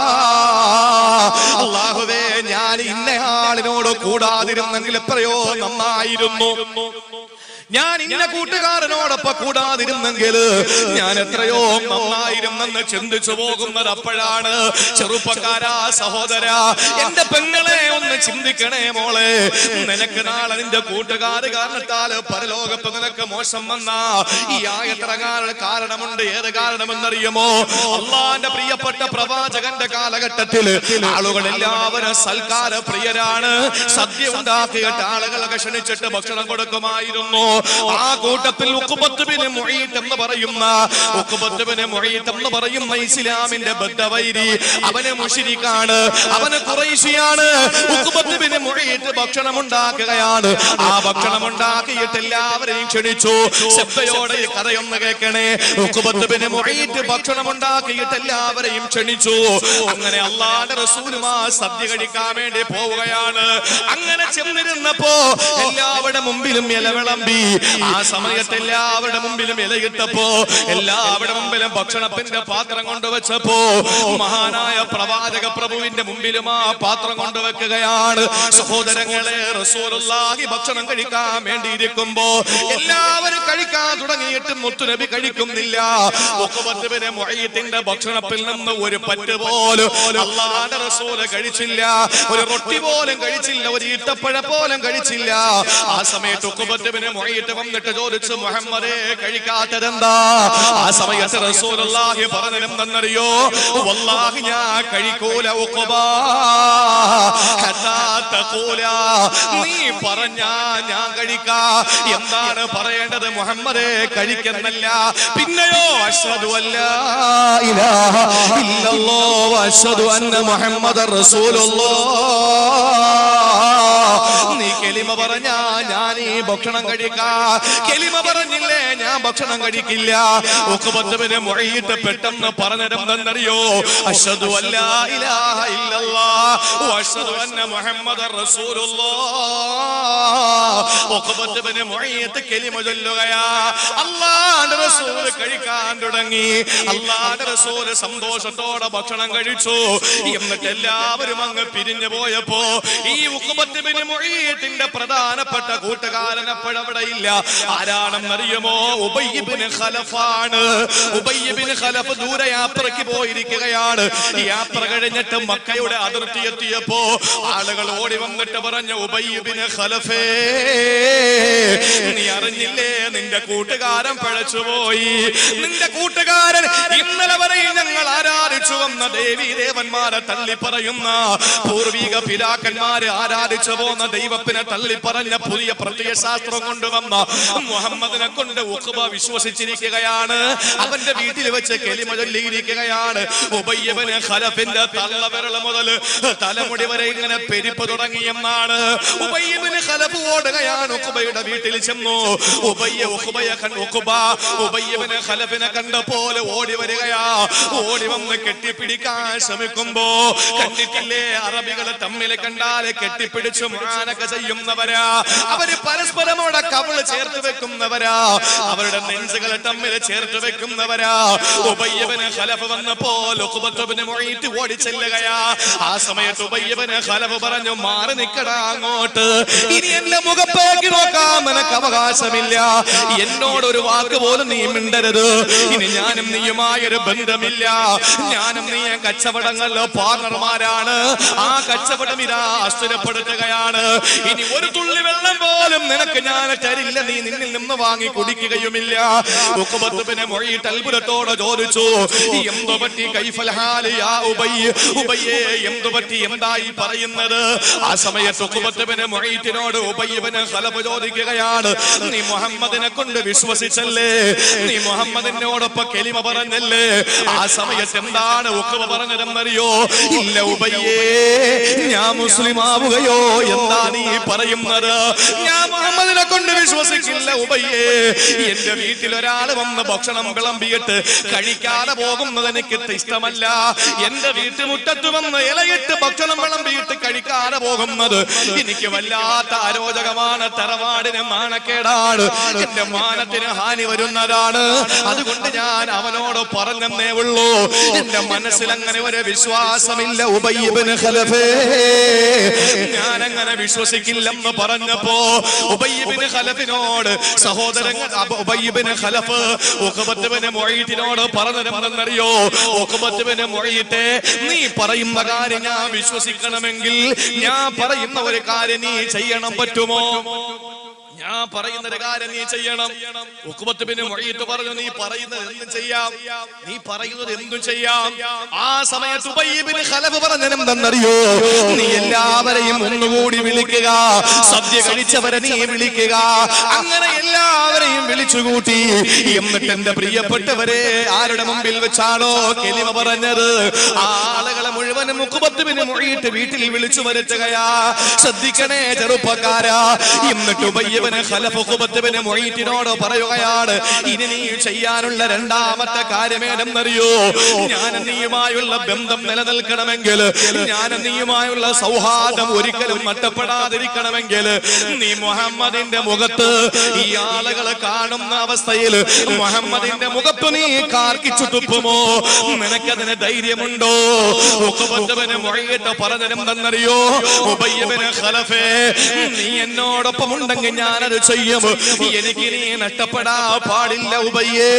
അല്ലാഹുവേ, ഞാൻ ഇന്നയാളിനോട് കൂടാതിരുന്നെങ്കിൽ എത്രയോ നന്നായിരുന്നു. ഞാൻ ഇന്ന കൂട്ടുകാരനോടൊപ്പം കൂടാതിരുന്നെങ്കിൽ ഞാൻ എത്രയോ നന്നായിരുന്നെന്ന് ചിന്തിച്ചു പോകുന്നത് അപ്പോഴാണ്. ചെറുപ്പക്കാരാ, സഹോദരാ, എന്റെ പെങ്ങളെ ഒന്ന് ചിന്തിക്കണേ മോളെ. നിനക്ക് നാളെ നിന്റെ കൂട്ടുകാര് കാരണത്താൽ പരലോകത്ത് നിനക്ക് മോശം വന്ന ഈ ആയത്തിറങ്ങാൻ കാരണമുണ്ട്. ഏത് കാരണമെന്നറിയുമോ? അള്ളാന്റെ പ്രിയപ്പെട്ട പ്രവാചകന്റെ കാലഘട്ടത്തിൽ ആളുകൾ എല്ലാവരും സൽക്കാര പ്രിയരാണ്. സദ്യ ഉണ്ടാക്കിയിട്ട് ആളുകളൊക്കെ ക്ഷണിച്ചിട്ട് ഭക്ഷണം കൊടുക്കുമായിരുന്നു. ആ കൂട്ടത്തിൽ ഉഖബത്ത് ബിൻ മുഈത്ത് എന്ന് പറയുന്ന ഉഖബത്ത് ബിൻ മുഈത്ത് എന്ന് പറയുന്ന ഇസ്ലാമിന്റെ ബദ്ധവൈരി, അവന് മുശ്രിക്കാണ്, അവന് ഖുറൈശിയാണ്. ഉഖബത്ത് ബിൻ മുഈത്ത് ഭക്ഷണം ഉണ്ടാക്കുകയാണ്. ആ ഭക്ഷണം ഉണ്ടാക്കിയിട്ട് എല്ലാവരെയും ക്ഷണിച്ചു. ശബ്ദയോടെ ഈ കഥയൊന്ന് കേൾക്കണേ. ഉഖബത്ത് ബിൻ മുഈത്ത് ഭക്ഷണം ഉണ്ടാക്കിയിട്ട് എല്ലാവരെയും ക്ഷണിച്ചു. അങ്ങനെ അല്ലാഹുവിന്റെ റസൂലുമാ സദ്യ കഴിക്കാൻ വേണ്ടി പോവുകയാണ്. അങ്ങനെ ചെന്നിരുന്നപ്പോ എല്ലാവരുടെ മുമ്പിലും ഇല വിളമ്പി. ആ സമയത്ത് എല്ലാവരുടെ മുമ്പിലും ഇലയിട്ടപ്പോ, എല്ലാവരുടെ മുമ്പിലും ഭക്ഷണത്തിന്റെ പാത്രം കൊണ്ടുവച്ചപ്പോ, മഹാനായ പ്രവാചക പ്രഭുവിന്റെ മുമ്പിലും ആ പാത്രം കൊണ്ടുവെക്കുകയാണ്. സഹോദരങ്ങളെ, റസൂലുള്ളാഹി ഭക്ഷണം കഴിക്കാൻ വേണ്ടിയിരിക്കുമ്പോ എല്ലാവരും കഴിക്കാൻ തുടങ്ങിയിട്ട് മുത്തുനബി കഴിക്കുന്നില്ല. ഉഖബത്ത് ബിൻ മുഈത്തിന്റെ ഭക്ഷണത്തിൽ നിന്ന് ഒരു പറ്റ് പോലും അല്ലാഹുവിന്റെ റസൂൽ കഴിച്ചില്ല. ഒരു റൊട്ടി പോലും കഴിച്ചില്ല, ഒരു ഈത്തപ്പഴ പോലും കഴിച്ചില്ല. ആ സമയത്ത് ഉഖബത്ത് ബിൻ മുഈത്ത് വന്നിട്ട് ചോദിച്ചു, മുഹമ്മദേ, കഴിക്കാത്തതെന്താ? ആ സമയത്ത് റസൂലുള്ളാഹി പറഞ്ഞതെന്തെന്നറിയോ? വല്ലാഹി ഞാൻ കഴിക്കൂല ഉഖബാ ഹത്താ തഖൂല, നീ പറഞ്ഞാ ഞാൻ കഴിക്കാ. എന്താണ് പറയേണ്ടത് മുഹമ്മദേ? കഴിക്കുന്നല്ല. പിന്നെയോ അശ്ഹദു അല്ലാ ഇലാഹ ഇല്ലല്ലാഹ് വഅശ്ഹദു അന്ന മുഹമ്മദർ റസൂലുള്ളാഹ്, നീ കലിമ കെലിമ പറഞ്ഞാ ഞാൻ ഈ ഭക്ഷണം കഴിക്കാ, കെലിമ പറഞ്ഞില്ലേ ഞാൻ ഭക്ഷണം കഴിക്കില്ല. ഉഖബത്ത് ഇബ്നു മുഈത്ത് പെട്ടെന്ന് പറഞ്ഞതെന്തെന്നറിയോ? അശ്ഹദു അല്ലാ ഇലാഹ ഇല്ലല്ലാഹ് വ അശ്ഹദു അന്ന മുഹമ്മദർ റസൂലുള്ളാഹ്. ഉഖബത്ത് ഇബ്നു മുഈത്ത് കെലിമ ചൊല്ലുകയാ. അല്ലാഹുവിന്റെ റസൂൽ കഴിക്കാൻ തുടങ്ങി. അല്ലാഹുവിന്റെ റസൂൽ സന്തോഷത്തോടെ ഭക്ഷണം കഴിച്ചു. എന്നിട്ട് എല്ലാവരും അങ്ങ് പിരിഞ്ഞു പോയപ്പോ ഈ ഉഖബത്ത് ഇബ്നു മുഈത്തിന്റെ പ്രധാനപ്പെട്ട കൂട്ടുകാരൻ അപ്പോഴവിടെ ഇല്ല. ആരാണെന്നറിയുമോ? ഉബയ്യ് ഇബ്നു ഖലഫാണ്. ഉബയ്യ് ഇബ്നു ഖലഫ് ദൂര യാത്രയ്ക്ക് പോയിരിക്കുകയാണ്. യാത്ര കഴിഞ്ഞിട്ട് മക്കയുടെ അതിർത്തി എത്തിയപ്പോ ആളുകൾ ഓടി വന്നിട്ട് പറഞ്ഞു, ഉബയ്യ് ഇബ്നു ഖലഫേ, നീ അറിഞ്ഞില്ലേ നിന്റെ കൂട്ടുകാരൻ പിഴച്ചുപോയി. നിന്റെ കൂട്ടുകാരൻ ഇന്നലെ വരെ ഞങ്ങൾ ആരാധിച്ചു വന്ന ദേവീ ദേവന്മാരെ തള്ളി പറയുന്ന, പൂർവിക പിതാക്കന്മാരെ ആരാധിച്ചു പോന്ന ദൈവത്തിനെ തള്ളി പറഞ്ഞ പുതിയ പ്രത്യയ ശാസ്ത്രം കൊണ്ടുവന്ന മുഹമ്മദിനെ കൊണ്ട് ഉഖബ വിശ്വസിച്ചിരിക്കുകയാണ്. അവന്റെ വീട്ടിൽ വെച്ച് കെലിമ ചൊല്ലിയിരിക്കുകയാണ്. ഉബയ്യ് ഇബ്നു ഖലഫിന്റെ തള്ളവിരൽ മുതൽ തലമുടി വരെ ഇങ്ങനെ പെരിപ്പ് തുടങ്ങിയെന്നാണ്. ഉബയ്യ് ഇബ്നു ഖലഫ് ഓടുകയാണ്. ഉഖബയുടെ വീട്ടിൽ ചെന്നു. ഉബയ്യ് ഉഖബയെ കണ്ടു. ഉഖബ ഉബയ്യ് ഇബ്നു ഖലഫിനെ കണ്ടപോലെ ഓടി വരികയാ. ഓടി വന്ന് കെട്ടിപ്പിടിക്കാൻ ശ്രമിക്കുമ്പോ കണ്ടിട്ടില്ലേ, അറബികളെ തമ്മിൽ കണ്ടാല് കെട്ടിപ്പിടിച്ചു മുആനക ചെയ്യുന്നവരാ. അവര് പരസ്പരമോടെ കവിള് ചേർത്ത് വെക്കുന്നവരാ. അവരുടെ നെഞ്ചുകളെ തമ്മിൽ ചേർത്ത് വെക്കുന്നവരാ. ഉബയ്യ് ഇബ്നു ഖലഫ് വന്നപ്പോൾ ഉഖബത്ത് ഇബ്നു മുഈത്ത് ഓടി ചെല്ലുകയാ. ആ സമയത്ത് ഉബയ്യ് ഇബ്നു ഖലഫ് പറഞ്ഞു, മാറി നിക്കടാ അങ്ങോട്ട്. ഇനി എന്റെ മുഖത്തേക്ക് നോക്കാൻ നിനക്ക് അവകാശമില്ല. എന്നോടൊരു വാക്ക് പോലും നീ മിണ്ടരുത്. ഇനി ഞാനും നീയുമായൊരു ബന്ധമില്ല. ഞാനും നീ കച്ചവടങ്ങളിലോ പാർട്ണർമാരാണ്. ആ കച്ചവടം ഇതാ അസ്ഥിരപ്പെടുത്തുകയാണ്. ഇനി ഒരു തുള്ളി വെള്ളം പോലും നിനക്ക് ഞാൻ തരില്ല. നീ നിന്നിൽ നിന്ന് വാങ്ങി കുടിക്കുകയുമില്ല. ഉഖബത്ത് ഇബ്നു മുഈത്ത് അത്ഭുതത്തോടെ ചോദിച്ചു, എന്തു പറ്റി? കൈഫൽ ഹാല് യാ ഉബയ്യ്? ഉബയ്യേ എന്തു പറ്റി? എന്തായി പറയുന്നത്? ആ സമയത്ത് ഉഖബത്ത് ഇബ്നു മുഈത്തിനോട് ഉബയ്യ് ഇബ്നു ഖലഫ് ചോദിക്കുകയാണ്, നീ മുഹമ്മദിനെ കൊണ്ട് വിശ്വസിച്ചല്ലേ? നീ മുഹമ്മദിനോടൊപ്പം കെലിമ പറഞ്ഞല്ലേ? ആ സമയത്ത് എന്താണ് ഉഖബ പറഞ്ഞതെന്നറിയോ? ഇല്ല ഉബയ്യേ, ഞാൻ മുസ്ലിം ആവുകയോ? എന്താ നീ പറയുന്നത്? ഞാൻ മുഹമ്മദിനെ കൊണ്ട് വിശ്വസിക്കില്ല ഉബയ്യേ. എന്റെ വീട്ടിൽ ഒരാൾ വന്ന് ഭക്ഷണം വിളമ്പിയിട്ട് കഴിക്കാതെ പോകുന്നത് എനിക്ക് ഇഷ്ടമല്ല. എന്റെ വീട്ടുമുറ്റത്ത് വന്ന് ഇലയിട്ട് ഭക്ഷണം വിളമ്പിയിട്ട് കഴിക്കാതെ പോകുന്നത് എനിക്ക് വല്ലാത്ത അരോചകമാണ്. തറവാടിന് മാനക്കേടാണ്. എന്റെ മാനത്തിന് ഹാനി വരുന്നതാണ്. അതുകൊണ്ട് ഞാൻ അവനോട് പറഞ്ഞെന്നേ ഉള്ളൂ. എന്റെ മനസ്സിൽ അങ്ങനെ ഒരു വിശ്വാസമില്ല ഉബയ്യ് ഇബ്നു ഖലഫേ, ഞാൻ അങ്ങനെ വിശ്വസിക്കില്ലെന്ന് പറഞ്ഞപ്പോ ഉബയ്യ് ഇബ്നു ഖലഫിനോട് സഹോദരങ്ങൾ ഉബയ്യ് ഇബ്നു ഖലഫ് ഉഖബത്ത് ഇബ്നു മുഈത്തിനോട് പറഞ്ഞതെന്തെന്നറിയോ? ഉഖബത്ത് ഇബ്നു മുഈത്തെ, നീ പറയുന്ന കാര്യം ഞാൻ വിശ്വസിക്കണമെങ്കിൽ ഞാൻ പറയുന്ന ഒരു കാര്യം നീ ചെയ്യണം. പറ്റുമോ? ഞാൻ പറയുന്ന ഒരു കാര്യം നീ ചെയ്യണം. ഉഖബത്ത് ഇബ്നു മുഈത്ത് പറഞ്ഞു, നീ പറയുന്നത് എന്തും ചെയ്യാം. നീ പറയുന്നത് എന്തും ചെയ്യാം. ആ സമയത്ത് ഉബയ്യ് ഇബ്നു ഖലഫ് പറഞ്ഞതെന്തെന്നറിയോ? നീ എല്ലാവരെയും ഒന്നുകൂടി വിളിക്കുക. സദ്യ കഴിച്ചവരെ നീ വിളിക്കുക. അങ്ങനെ എല്ലാവരെയും വിളിച്ചുകൂട്ടി. എന്നിട്ട് എന്റെ പ്രിയപ്പെട്ടവരെ ആരുടെ മുമ്പിൽ വെച്ചാണോ കെലിമ പറഞ്ഞത്, ആ ആളുകളെ മുഴുവനും ഉഖബത്ത് ഇബ്നു മുഈത്ത് വീട്ടിൽ വിളിച്ചു വരുത്തുകയാ. ശ്രദ്ധിക്കണേ ചെറുപ്പക്കാരാ. എന്നിട്ട് ഉബയ്യ് ഇബ്നു ഖലഫ് ഉഖബത്ത് ഇബ്നു മുഈത്തിനോട് പറയുകയാണ്, ഇനി നീ ചെയ്യാനുള്ള രണ്ടാമത്തെ കാര്യമേതെന്നറിയോ? ഞാൻ നീയുമായുള്ള ബന്ധം നിലനിൽക്കണമെങ്കിൽ, ഞാൻ നീയുമായുള്ള സൗഹാർദ്ദം ഒരിക്കലും നഷ്ടപ്പെടാതിരിക്കണമെങ്കിൽ, നീ മുഹമ്മദിന്റെ മുഖത്ത് ഈ ആളുകളെ കാണുന്ന അവസ്ഥയിൽ മുഹമ്മദിന്റെ മുഖത്ത് നീ കാർക്കിച്ചു തുപ്പുമോ? നിനക്കതിന് ധൈര്യമുണ്ടോ? ഉഖബത്ത് ഇബ്നു മുഈത്ത് പറഞ്ഞതെന്തെന്നറിയോ? ഉബയ്യ് ഇബ്നു ഖലഫേ, നീ എന്നോടൊപ്പം ഉണ്ടെങ്കിൽ ഞാനത് ചെയ്യും. എനിക്ക് നീ നഷ്ടപ്പെടാ പാടില്ല ഉബയ്യേ.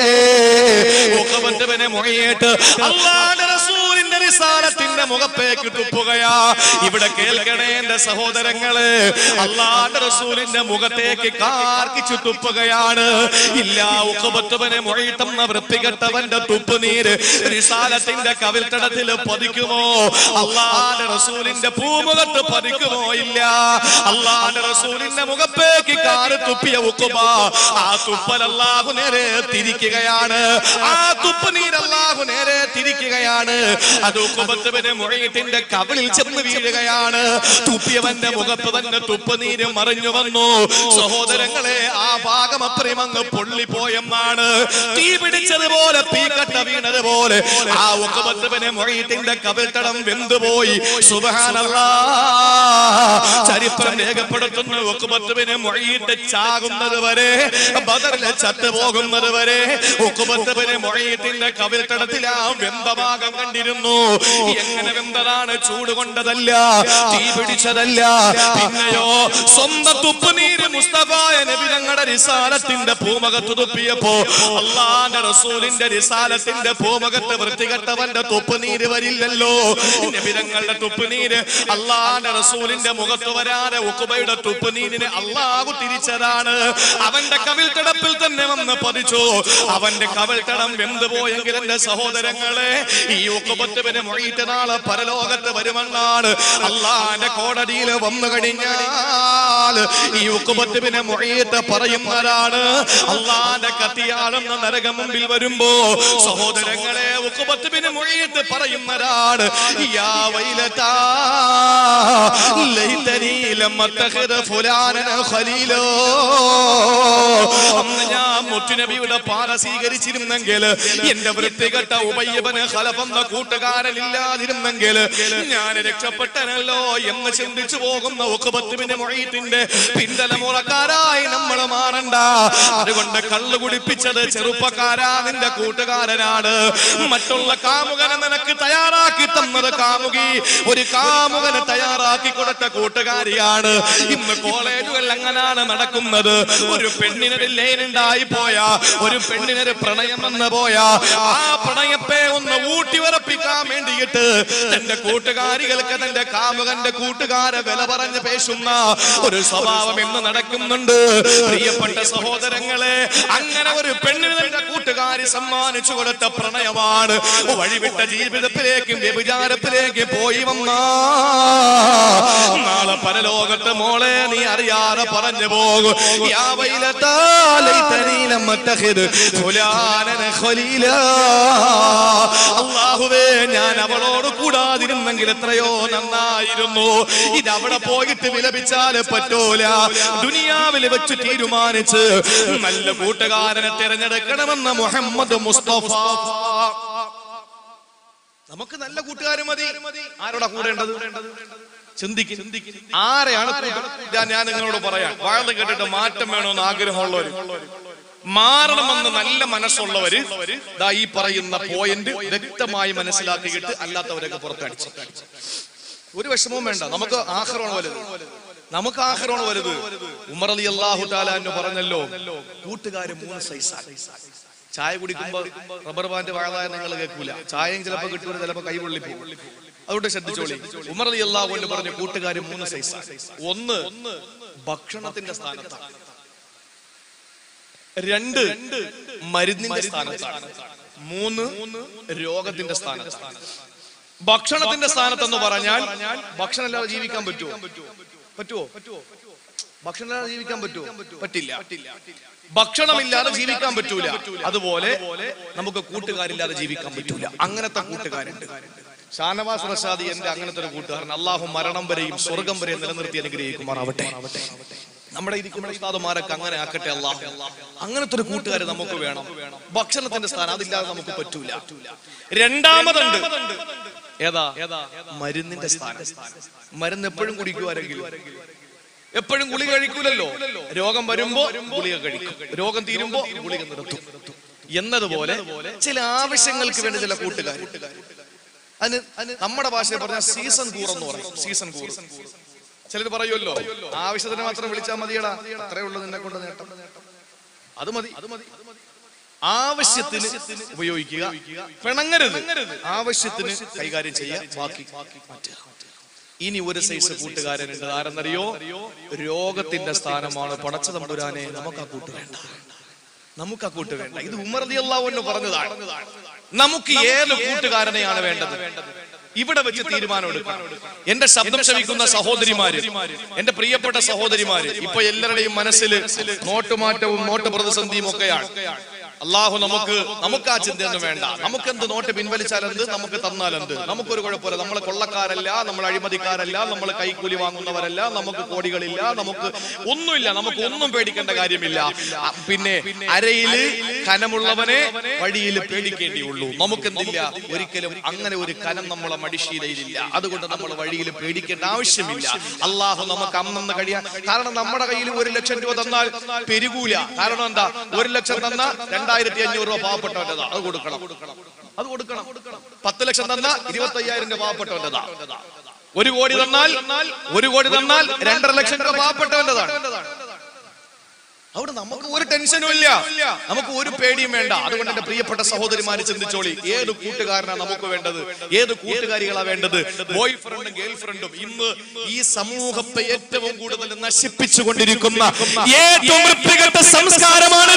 ഉഖബത്ത് ഇബ്നു മുഈത്ത് അല്ലാഹുവിന്റെ റസൂലിന്റെ റിസാലത്തിന്റെ മുഖത്തേക്ക് തുപ്പുകയാ. ഇവിടെ കേൾക്കണേ എന്റെ സഹോദരങ്ങളെ, അല്ലാഹുവിന്റെ റസൂലിന്റെ മുഖത്തേക്ക് കാർക്കിച്ചു തുപ്പുകയാണ്. ഇല്ല, ഉഖബത്ത് ഇബ്നു മുഈത്ത് എന്ന വൃത്തികെട്ടവന്റെ തുപ്പുനീര് റിസാലത്തിന്റെ കവിൾത്തടത്തിൽ പതിക്കുമോ? അല്ലാഹുവിന്റെ റസൂലിന്റെ പൂമുഖത്ത് പതിക്കുമോ? ഇല്ല. അല്ലാഹുവിന്റെ റസൂലിന്റെ മുഖത്തേക്ക് കാറ് തുപ്പിയ ഉഖബ, ആ തുപ്പൽ അല്ലാഹു നേരെ തിരിക്കുകയാണ്. ആ തുപ്പുനീര് അല്ലാഹു നേരെ തിരിക്കുകയാണ്. അത് ഉഖബത്ത് ഇബ്നു മുഈത്തിന്റെ കവിളിൽ ചെന്ന് വീഴുകയാണ്. തുപ്പിയവന്റെ മുഖത്ത് തന്നെ തുപ്പുനീര് മറിഞ്ഞു വന്നു. സഹോദരങ്ങളെ, ആ ഭാഗം അത്രയും അങ്ങ് പൊള്ളിപ്പോയെന്നാണ്. തീ പിടിച്ചതുപോലെ, തീക്കട്ട വീണതുപോലെ ആ ഉഖബത്ത് ഇബ്നു മുഈത്തിന്റെ കവിൾത്തടം വെന്തുപോയി. സുബ്ഹാനല്ലാഹ്, ചരിത്രം രേഖപ്പെടുത്തുന്ന ഉഖബത്ത് ഇബ്നു മുഈത്ത് ചാകുന്നത് വരെ, ബദറിലെ ചത്തുപോകുന്നത് വരെ ഉഖബത്ത് ഇബ്നു മുഈത്തിന്റെ കവിൾത്തടത്തിൽ ആ വെന്ത ഭാഗം കണ്ടിരുന്നു. എങ്ങനെ വെന്തതാണ്? ചൂട് കൊണ്ടതല്ല, തീ പിടിച്ചതല്ല. പിന്നെയോ സ്വന്തം തുപ്പുനീര് മുസ്തഫായ നബി തങ്ങളുടെ റിസാലത്തിന്റെ പൂമകത്ത് തുപ്പിയപ്പോ അല്ലാഹുവിന്റെ റസൂലിന്റെ റിസാലത്തിന്റെ പൂമകത്ത് വൃത്തികെട്ടവന്റെ തുപ്പുനീര് വരില്ലല്ലോ. നബി തങ്ങളുടെ തുപ്പുനീര് അല്ലാഹുവിന്റെ റസൂലിന്റെ മുഖത്ത് വരാതെ ഉഖബയുടെ തുപ്പുനീരിനെ അല്ലാഹു തിരിച്ചതാണ്. അവന്റെ കവിൾത്തടപ്പിൽ തന്നെ വന്ന് പതിച്ചു. അവന്റെ കവിൾത്തടം വെന്തുപോയെങ്കിൽ എന്റെ സഹോദരങ്ങളെ, ഈ ഉഖബത്ത് ഇബ്നു മുഈത്ത് നാളെ പരലോകത്ത് വരുമെന്നാണ് അല്ലാഹുവിന്റെ കോടതിയിൽ വന്നു കഴിഞ്ഞാൽ ഈ ഉഖബത്ത് ഇബ്നു മുഈത്ത് പറയുന്നതാണ്. അല്ലാഹുവിന്റെ കത്തിയാളുന്ന നരകം മുമ്പിൽ വരുമ്പോ സഹോദരങ്ങളെ, ഉഖബത്ത് ഇബ്നു മുഈത്ത് പറയുന്നതാണ്, യാ വൈലതാ ലൈതനി ലം അത്തഖിദ ഫുലാനൻ ഖലീലോ. അന്ന് ഞാൻ മുത്തുനബിയുടെ പാത സ്വീകരിച്ചിരുന്നെങ്കിൽ, എന്റെ വൃത്തികെട്ട ഉബയ്യ് ഇബ്നു ഖലഫ് എന്ന കൂട്ടുകാരനില്ലാതിരുന്നെങ്കിൽ ഞാൻ രക്ഷപ്പെട്ടനല്ലോ എന്ന് ചിന്തിച്ചു പോകുന്ന ഉഖബത്ത് ഇബ്നു മുഈത്തിന്റെ പിന്തലമുറക്കാരായി നമ്മൾ മാറണ്ട. അതുകൊണ്ട് കള്ളു കുടിപ്പിച്ചത് ചെറുപ്പക്കാരാ നിന്റെ കൂട്ടുകാരനാണ്. മറ്റുള്ള കാമുകനെ നിനക്ക് തയ്യാറാക്കി തന്നത് കാമുകി, ഒരു കാമുകനെ തയ്യാറാക്കി കൊടുത്ത കൂട്ടുകാരിയാണ്. ഇന്ന് കോളേജുകൾ അങ്ങനാണ് നടക്കുന്നത്. ഒരു പെണ്ണിനൊരു ലൈനുണ്ടായി പോയാ, ഒരു പെണ്ണിനൊരു പ്രണയം വന്നു പോയാ, ആ പ്രണയത്തെ ഒന്ന് ഊട്ടി ഉറപ്പിക്കാൻ വേണ്ടിയിട്ട് തന്റെ കൂട്ടുകാരികൾക്ക് തന്റെ കാമുകന്റെ കൂട്ടുകാരെ വില പറഞ്ഞ് പേശുന്ന ഒരു സ്വഭാവം ഇന്ന് നടക്കുന്നുണ്ട്. പ്രിയപ്പെട്ട സഹോദരങ്ങളെ, അങ്ങനെ ഒരു പെണ്ണിന് തന്റെ കൂട്ടുകാരി സമ്മാനിച്ചു കൊടുത്ത പ്രണയമാണ് വഴിവിട്ട ജീവിതത്തിലേക്കും വ്യഭിചാരത്തിലേക്ക് പോയി വന്ന നാളെ പരലോകത്ത് മോളെ നീ അറിയാതെ പറഞ്ഞു പോകും, യാ വൈലതാ ലൈതനി ലം അത്തഖിദ് ഫുലാനൻ ഖലീലാ. അല്ലാഹുവേ, ഞാൻ അവളോട് കൂടാതിരുന്നെങ്കിൽ എത്രയോ നന്നായിരുന്നു. ഇത് അവിടെ പോയിട്ട് വിലപിച്ചാൽ പറ്റൂല. ദുനിയാവിൽ വെച്ച് തീരുമാനിച്ച് നല്ല കൂട്ടുകാരനെ തിരഞ്ഞെടുക്കണമെന്ന മുഹമ്മദ് മുസ്തഫ. നമുക്ക് നല്ല കൂട്ടുകാരും മതി. ആരോടാ കൂടേണ്ടത്? ചിന്തിക്കും. ആരെയാണ് ഞാൻ നിങ്ങളോട് പറയാം. വാഴ കേട്ടിട്ട് മാറ്റം വേണമെന്ന് ആഗ്രഹമുള്ളവര്, മാറണമെന്ന് നല്ല മനസ്സുള്ളവര് ദാ ഈ പറയുന്ന പോയിന്റ് വ്യക്തമായി മനസ്സിലാക്കിയിട്ട് അല്ലാത്തവരൊക്കെ പുറത്തടിച്ചു. ഒരു വിഷമവും വേണ്ട. നമുക്ക് ആഖിറാണ് വലുത്. നമുക്ക് ആഖിറാണ് വലുത്. ഉമർ റളിയല്ലാഹു തആല അൻഹു പറഞ്ഞല്ലോ, കൂട്ടുകാര് മൂന്ന് സൈസാണ്. ചായ കുടിക്കുമ്പോ റബ്ബർ ബാൻഡ് വാഴായ നിങ്ങൾ കേൾക്കൂല. ചായയും ചിലപ്പോ കിട്ടൂല, ചിലപ്പോ കൈ പൊള്ളിപ്പോകും. അതുകൊണ്ട് ശ്രദ്ധിച്ചോളി. ഉമർ റളിയല്ലാഹു അൻഹു പറഞ്ഞ കൂട്ടുകാര് മൂന്ന് സൈസാണ്. ഒന്ന് ഭക്ഷണത്തിന്റെ സ്ഥാനത്താണ്. രണ്ട് മരുന്നിന്റെ സ്ഥാനത്താണ്. മൂന്ന് രോഗത്തിന്റെ സ്ഥാനത്താണ്. ഭക്ഷണത്തിന്റെ സ്ഥാനത്തെന്ന് പറഞ്ഞാൽ ഭക്ഷണം ഇല്ലാതെ ജീവിക്കാൻ പറ്റുമോ? പറ്റുമോ? ഭക്ഷണം ഇല്ലാതെ ജീവിക്കാൻ പറ്റുമോ? പറ്റില്ല. ഭക്ഷണമില്ലാതെ ജീവിക്കാൻ പറ്റൂല. അതുപോലെ നമുക്ക് കൂട്ടുകാരില്ലാതെ ജീവിക്കാൻ പറ്റൂല. അങ്ങനത്തെ കൂട്ടുകാരുണ്ട്. ഷാനവാസ് റഷാദി എന്റെ അങ്ങനത്തെ ഒരു കൂട്ടുകാരൻ. അള്ളാഹു മരണം വരെയും സ്വർഗം വരെയും നിലനിർത്തി അനുഗ്രഹിക്കുമാറാവട്ടെ. നമ്മുടെ ഇരിക്കുന്ന ഉസ്താദുമാരൊക്കെ അങ്ങനെ ആക്കട്ടെ അല്ലാഹ്. അങ്ങനത്തെ ഒരു കൂട്ടുകാരെ നമുക്ക് വേണം. ഭക്ഷണത്തിന്റെ സ്ഥാനം അതില്ലാതെ നമുക്ക് പറ്റൂല. രണ്ടാമതുണ്ട് ഏതാ? മരുന്നിന്റെ സ്ഥാനം. മരുന്ന് എപ്പോഴും കുടിക്കുവാരെങ്കിലും എപ്പോഴും ഗുളിക കഴിക്കൂലല്ലോ. രോഗം വരുമ്പോ ഗുളിക കഴിക്കും, രോഗം തീരുമ്പോ ഗുളിക നിർത്തും എന്നതുപോലെ ചില ആവശ്യങ്ങൾക്ക് വേണ്ടി ചില കൂട്ടുകാർ. അതിന് നമ്മുടെ ഭാഷയിൽ പറഞ്ഞാൽ സീസൺ കൂർ എന്ന് പറയും. സീസൺ കൂർ. ചിലർ പറയുമല്ലോ, ആവശ്യത്തിന് മാത്രം വിളിച്ചാൽ മതിയടാ, അത്രേ ഉള്ളൂ നിന്നെ കൊണ്ട് നേട്ടം, അത് മതി. ആവശ്യത്തിന് ഉപയോഗിക്കുക, പിണങ്ങരുത്. ആവശ്യത്തിന് കൈകാര്യം ചെയ്യുക, ബാക്കി മാറ്റുക. ഇനി ഒരു സൈസ് കൂട്ടുകാരനുണ്ട്. ആരെന്നറിയോ? രോഗത്തിന്റെ സ്ഥാനമാണ്. പടച്ച തമ്പുരാനെ, നമുക്ക് ആ കൂട്ട് വേണ്ട, നമുക്ക് ആ കൂട്ട് വേണ്ട. ഇത് ഉമർ റളിയല്ലാഹു അൻഹു പറഞ്ഞതാണ്. നമുക്ക് ഏത് കൂട്ടുകാരനെയാണ് വേണ്ടത്? ഇവിടെ വെച്ച് തീരുമാനം എടുക്കണം. എന്റെ ശബ്ദം ശ്രവിക്കുന്ന സഹോദരിമാര്, എന്റെ പ്രിയപ്പെട്ട സഹോദരിമാര്, ഇപ്പൊ എല്ലാവരുടെയും മനസ്സിൽ നോട്ടുമാറ്റവും നോട്ട് പ്രതിസന്ധിയും ഒക്കെയാണ്. അള്ളാഹു നമുക്ക് നമുക്ക് ആ ചിന്തയൊന്നും വേണ്ട. നമുക്ക് എന്ത് നോട്ട് പിൻവലിച്ചാൽ എന്ത്, നമുക്ക് തന്നാൽ എന്ത്, നമുക്കൊരു കുഴപ്പമില്ല. നമ്മൾ കൊള്ളക്കാരല്ല, നമ്മൾ അഴിമതിക്കാരല്ല, നമ്മൾ കൈക്കൂലി വാങ്ങുന്നവരല്ല, നമുക്ക് കോടികളില്ല, നമുക്ക് ഒന്നുമില്ല, നമുക്ക് ഒന്നും പേടിക്കേണ്ട കാര്യമില്ല. പിന്നെ അരയില് കനമുള്ളവനെ വഴിയിൽ പേടിക്കേണ്ടിയുള്ളൂ. നമുക്കെന്തില്ല, ഒരിക്കലും അങ്ങനെ ഒരു കനം നമ്മളെ മടിശീലയിലില്ല. അതുകൊണ്ട് നമ്മൾ വഴിയിൽ പേടിക്കേണ്ട ആവശ്യമില്ല. അള്ളാഹു നമുക്ക് അന്നെന്ന് കഴിയാൻ, കാരണം നമ്മുടെ കയ്യിൽ ഒരു ലക്ഷം രൂപ തന്നാൽ പെരുകൂല. കാരണം എന്താ, ഒരു ലക്ഷം തന്ന രണ്ടായിരത്തി അഞ്ഞൂറ് രൂപ പാവപ്പെട്ടവന്റെതാ, അത് കൊടുക്കണം അത് കൊടുക്കണം പത്ത് ലക്ഷം തന്ന ഇരുപത്തി അയ്യായിരം രൂപ പാവപ്പെട്ടവന്റെതാ. ഒരു കോടി തന്നാൽ ഒരു കോടി തന്നാൽ രണ്ടര ലക്ഷം രൂപ പാവപ്പെട്ടവന്റെതാണ്. അവിടെ നമുക്ക് ഒരു ടെൻഷനും ഇല്ല, നമുക്ക് ഒരു പേടിയും വേണ്ട. അതുകൊണ്ട് എന്റെ പ്രിയപ്പെട്ട സഹോദരിമാര് ചിന്തിച്ചോളി, ഏത് കൂട്ടുകാരനാണ് നമുക്ക് വേണ്ടത്, ഏത് കൂട്ടുകാരികളാ വേണ്ടത്? ബോയ് ഫ്രണ്ടും ഗേൾ ഫ്രണ്ടും ഇന്ന് ഈ സമൂഹത്തെ ഏറ്റവും കൂടുതൽ നശിപ്പിച്ചുകൊണ്ടിരിക്കുന്ന ഏറ്റവും വൃത്തികെട്ട സംസ്കാരമാണ്.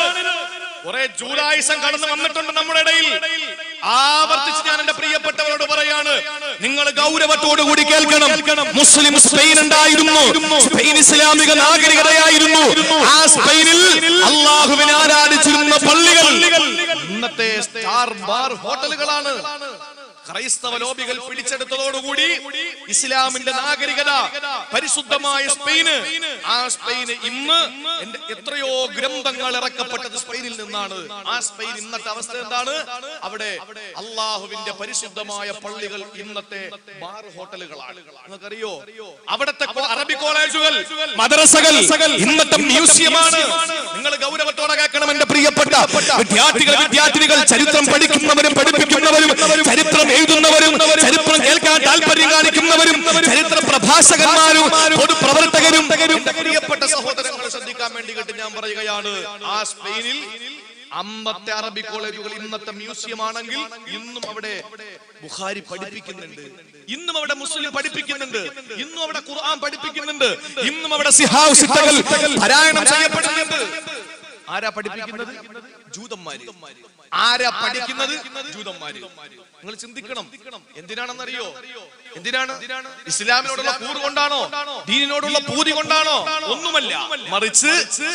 കുറെ ജൂലായുസം കടന്നു വന്നിട്ടുണ്ട് നമ്മുടെ ഇടയിൽ. ആവർത്തിച്ച് ഞാൻ എന്റെ പ്രിയപ്പെട്ടവരോട് പറയാണ്, നിങ്ങൾ ഗൗരവത്തോടു കൂടി കേൾക്കണം. മുസ്ലിം സ്പെയിൻ ഉണ്ടായിരുന്നു, സ്പെയിൻ ഇസ്ലാമിക നാഗരികതയായിരുന്നു. ആ സ്പെയിനിൽ അള്ളാഹുവിനെ ആരാധിച്ചിരുന്ന പള്ളികൾ ഇന്നത്തെ സ്റ്റാർ ബാർ ഹോട്ടലുകളാണ്. ക്രൈസ്തവ ലോബികൾ പിടിച്ചെടുത്തതോടുകൂടി ഇസ്ലാമിന്റെ നാഗരികത പരിശുദ്ധമായ സ്പെയിന്, ആ സ്പെയിന് ഇന്ന് എത്രയോ ഗ്രന്ഥങ്ങൾ ഇറക്കപ്പെട്ടത് സ്പെയിനിൽ നിന്നാണ്. ആ സ്പെയിൻ ഇന്നത്തെ അവസ്ഥ എന്താണ്? അവിടെ അള്ളാഹുവിന്റെ പരിശുദ്ധമായ പള്ളികൾ ഇന്നത്തെ ബാർ ഹോട്ടലുകളാണ്. നിങ്ങൾക്കറിയോ, അവിടുത്തെ അറബി കോളേജുകൾ, മദ്രസകൾ ഇന്നത്തെ മ്യൂസിയമാണ്. നിങ്ങൾ ഗൗരവത്തോടെ കേൾക്കണം എന്റെ പ്രിയപ്പെട്ട വിദ്യാർത്ഥികൾ, വിദ്യാർത്ഥിനികൾ, ചരിത്രം പഠിക്കുന്നവരും പഠിപ്പിക്കുന്നവരും, ചരിത്രം എഴുതുന്നവരും, ചരിത്രം കേൾക്കാൻ താല്പര്യം കാണിക്കുന്നവരും, ചരിത്ര പ്രഭാഷകന്മാരും, പൊതുപ്രവർത്തകരും, പ്രിയപ്പെട്ട സഹോദരങ്ങളെ ശ്രദ്ധിക്കാൻ വേണ്ടി കേട്ട് ഞാൻ പറയുകയാണ്, ആ സ്പെയിനിൽ അമ്പത്തെ അറബി കോളേജുകൾ ഇന്നത്തെ മ്യൂസിയം ആണെങ്കിൽ ഇന്നും അവിടെ ബുഖാരി പഠിപ്പിക്കുന്നുണ്ട്, ഇന്നും അവിടെ മുസ്ലിം പഠിപ്പിക്കുന്നുണ്ട്, ഇന്നും അവിടെ ഖുർആൻ പഠിപ്പിക്കുന്നുണ്ട്, ഇന്നും അവിടെ സിഹാഹ് സിത്തകൾ പാരായണം ചെയ്യപ്പെടുന്നുണ്ട്. ആരാ പഠിപ്പിക്കുന്നത്? ജൂതന്മാര്. ആരാ പഠിക്കുന്നത്? ജൂതന്മാര്. നിങ്ങൾ ചിന്തിക്കണം, എന്തിനാണെന്നറിയോ? എന്തിനാണ്? ഇസ്ലാമിനോടുള്ള കൂറ് കൊണ്ടാണോ? ദീനിനോടുള്ള പൂതി കൊണ്ടാണോ? ഒന്നുമല്ല, മറിച്ച്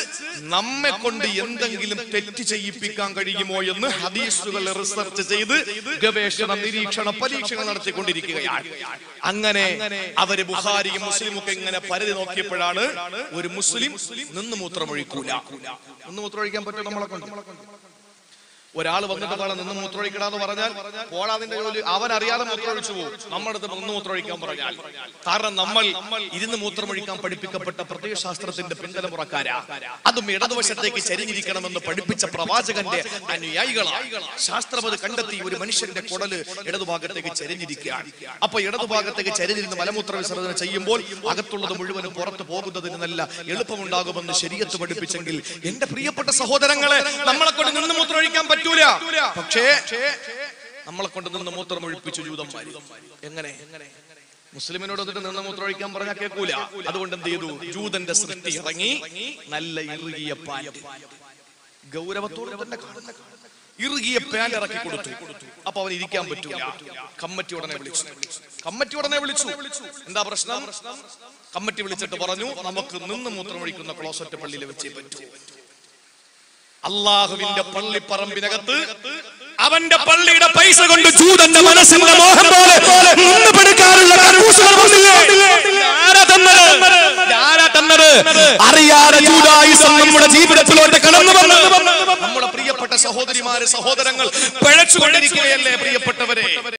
നമ്മെ കൊണ്ട് എന്തെങ്കിലും തെറ്റ് ചെയ്യിപ്പിക്കാൻ കഴിയുമോ എന്ന് ഹദീസുകൾ റിസർച്ച് ചെയ്ത് ഗവേഷണ നിരീക്ഷണ പരീക്ഷകൾ നടത്തിക്കൊണ്ടിരിക്കുകയാണ്. അങ്ങനെ അവര് ബുഖാരിയും മുസ്ലിമും ഒക്കെ ഇങ്ങനെ പരതി നോക്കിയപ്പോഴാണ് ഒരു മുസ്ലിം നിന്ന് മൂത്രമൊഴിക്കൂല. നിന്ന് മൂത്രമൊഴിക്കാൻ പറ്റും നമ്മളെ കൊണ്ട്? ഒരാൾ വന്നിട്ട് പാടാ നിന്ന് മൂത്രമൊഴിക്കടാന്ന് പറഞ്ഞാൽ പോടാതിന്റെ ജോലി അവൻ അറിയാതെ മൂത്രമൊഴിച്ചു പോകും. നമ്മുടെ അടുത്ത് നിന്ന് മൂത്രമൊഴിക്കാൻ പറഞ്ഞാൽ, കാരണം നമ്മൾ ഇരുന്ന് മൂത്രമൊഴിക്കാൻ പഠിപ്പിക്കപ്പെട്ട പ്രത്യയശാസ്ത്രത്തിന്റെ പിന്തലമുറക്കാരാ. അതും ഇടതുവശത്തേക്ക് ചരിഞ്ഞിരിക്കണമെന്ന് പഠിപ്പിച്ച പ്രവാചകന്റെ അനുയായികളാണ്. ശാസ്ത്രം അത് കണ്ടെത്തി, ഒരു മനുഷ്യന്റെ കുടല് ഇടതുഭാഗത്തേക്ക് ചരിഞ്ഞിരിക്കുകയാണ്. അപ്പൊ ഇടതുഭാഗത്തേക്ക് ചരിഞ്ഞിരുന്ന് മലമൂത്ര വിസർജനം ചെയ്യുമ്പോൾ അകത്തുള്ളത് മുഴുവനും പുറത്തു പോകുന്നതിന് നല്ല എളുപ്പമുണ്ടാകുമെന്ന് ശരീഅത്ത് പഠിപ്പിച്ചെങ്കിൽ എന്റെ പ്രിയപ്പെട്ട സഹോദരങ്ങളെ, നമ്മളെ കൊണ്ട് നിന്ന് മൂത്രമൊഴിക്കാൻ പറ്റൂല. പക്ഷേ നമ്മളെ കൊണ്ട് നിന്ന് മൂത്രമൊഴിപ്പിച്ചു ജൂതന്മാര്. എങ്ങനെ? മുസ്ലിമിനോട് വന്നിട്ട് നിന്ന് മൂത്രമൊഴിക്കാൻ പറഞ്ഞാൽ കേൾക്കൂല. അതുകൊണ്ട് എന്ത് ചെയ്തു? ജൂതന്റെ സൃഷ്ടി ഇറങ്ങി, നല്ല ഇറുകിയ പാന്റ്, ഗൗരവത്തോടെ തന്നെ കാണുന്ന ഇറുകിയ പാന്റ് ഇറക്കി കൊടുത്തു. അപ്പൊ അവൻ ഇരിക്കാൻ പറ്റൂല. കമ്മിറ്റി ഉടനെ വിളിച്ചു. കമ്മിറ്റി ഉടനെ വിളിച്ചു എന്താ പ്രശ്നം? കമ്മിറ്റി വിളിച്ചിട്ട് പറഞ്ഞു, നമുക്ക് നിന്ന് മൂത്രമൊഴിക്കുന്ന ക്ലോസറ്റ് പള്ളിയിൽ വെച്ചേ പറ്റൂ. അള്ളാഹുവിന്റെ പള്ളിപ്പറമ്പിനകത്ത് അവന്റെ പള്ളിയുടെ പൈസ കൊണ്ട് ജൂതന്റെ മനസ്സിന്റെ മോഹം പോലെ നിന്ന് പെടുക്കാനുള്ള അറിയാതെ ജൂദായിസം നമ്മുടെ ജീവിതത്തിലോട്ട് കടന്നു വന്ന് നമ്മുടെ പ്രിയപ്പെട്ട സഹോദരിമാര്, സഹോദരങ്ങൾ പിഴച്ചുകൊണ്ടിരിക്കുകയല്ലേ പ്രിയപ്പെട്ടവരെ?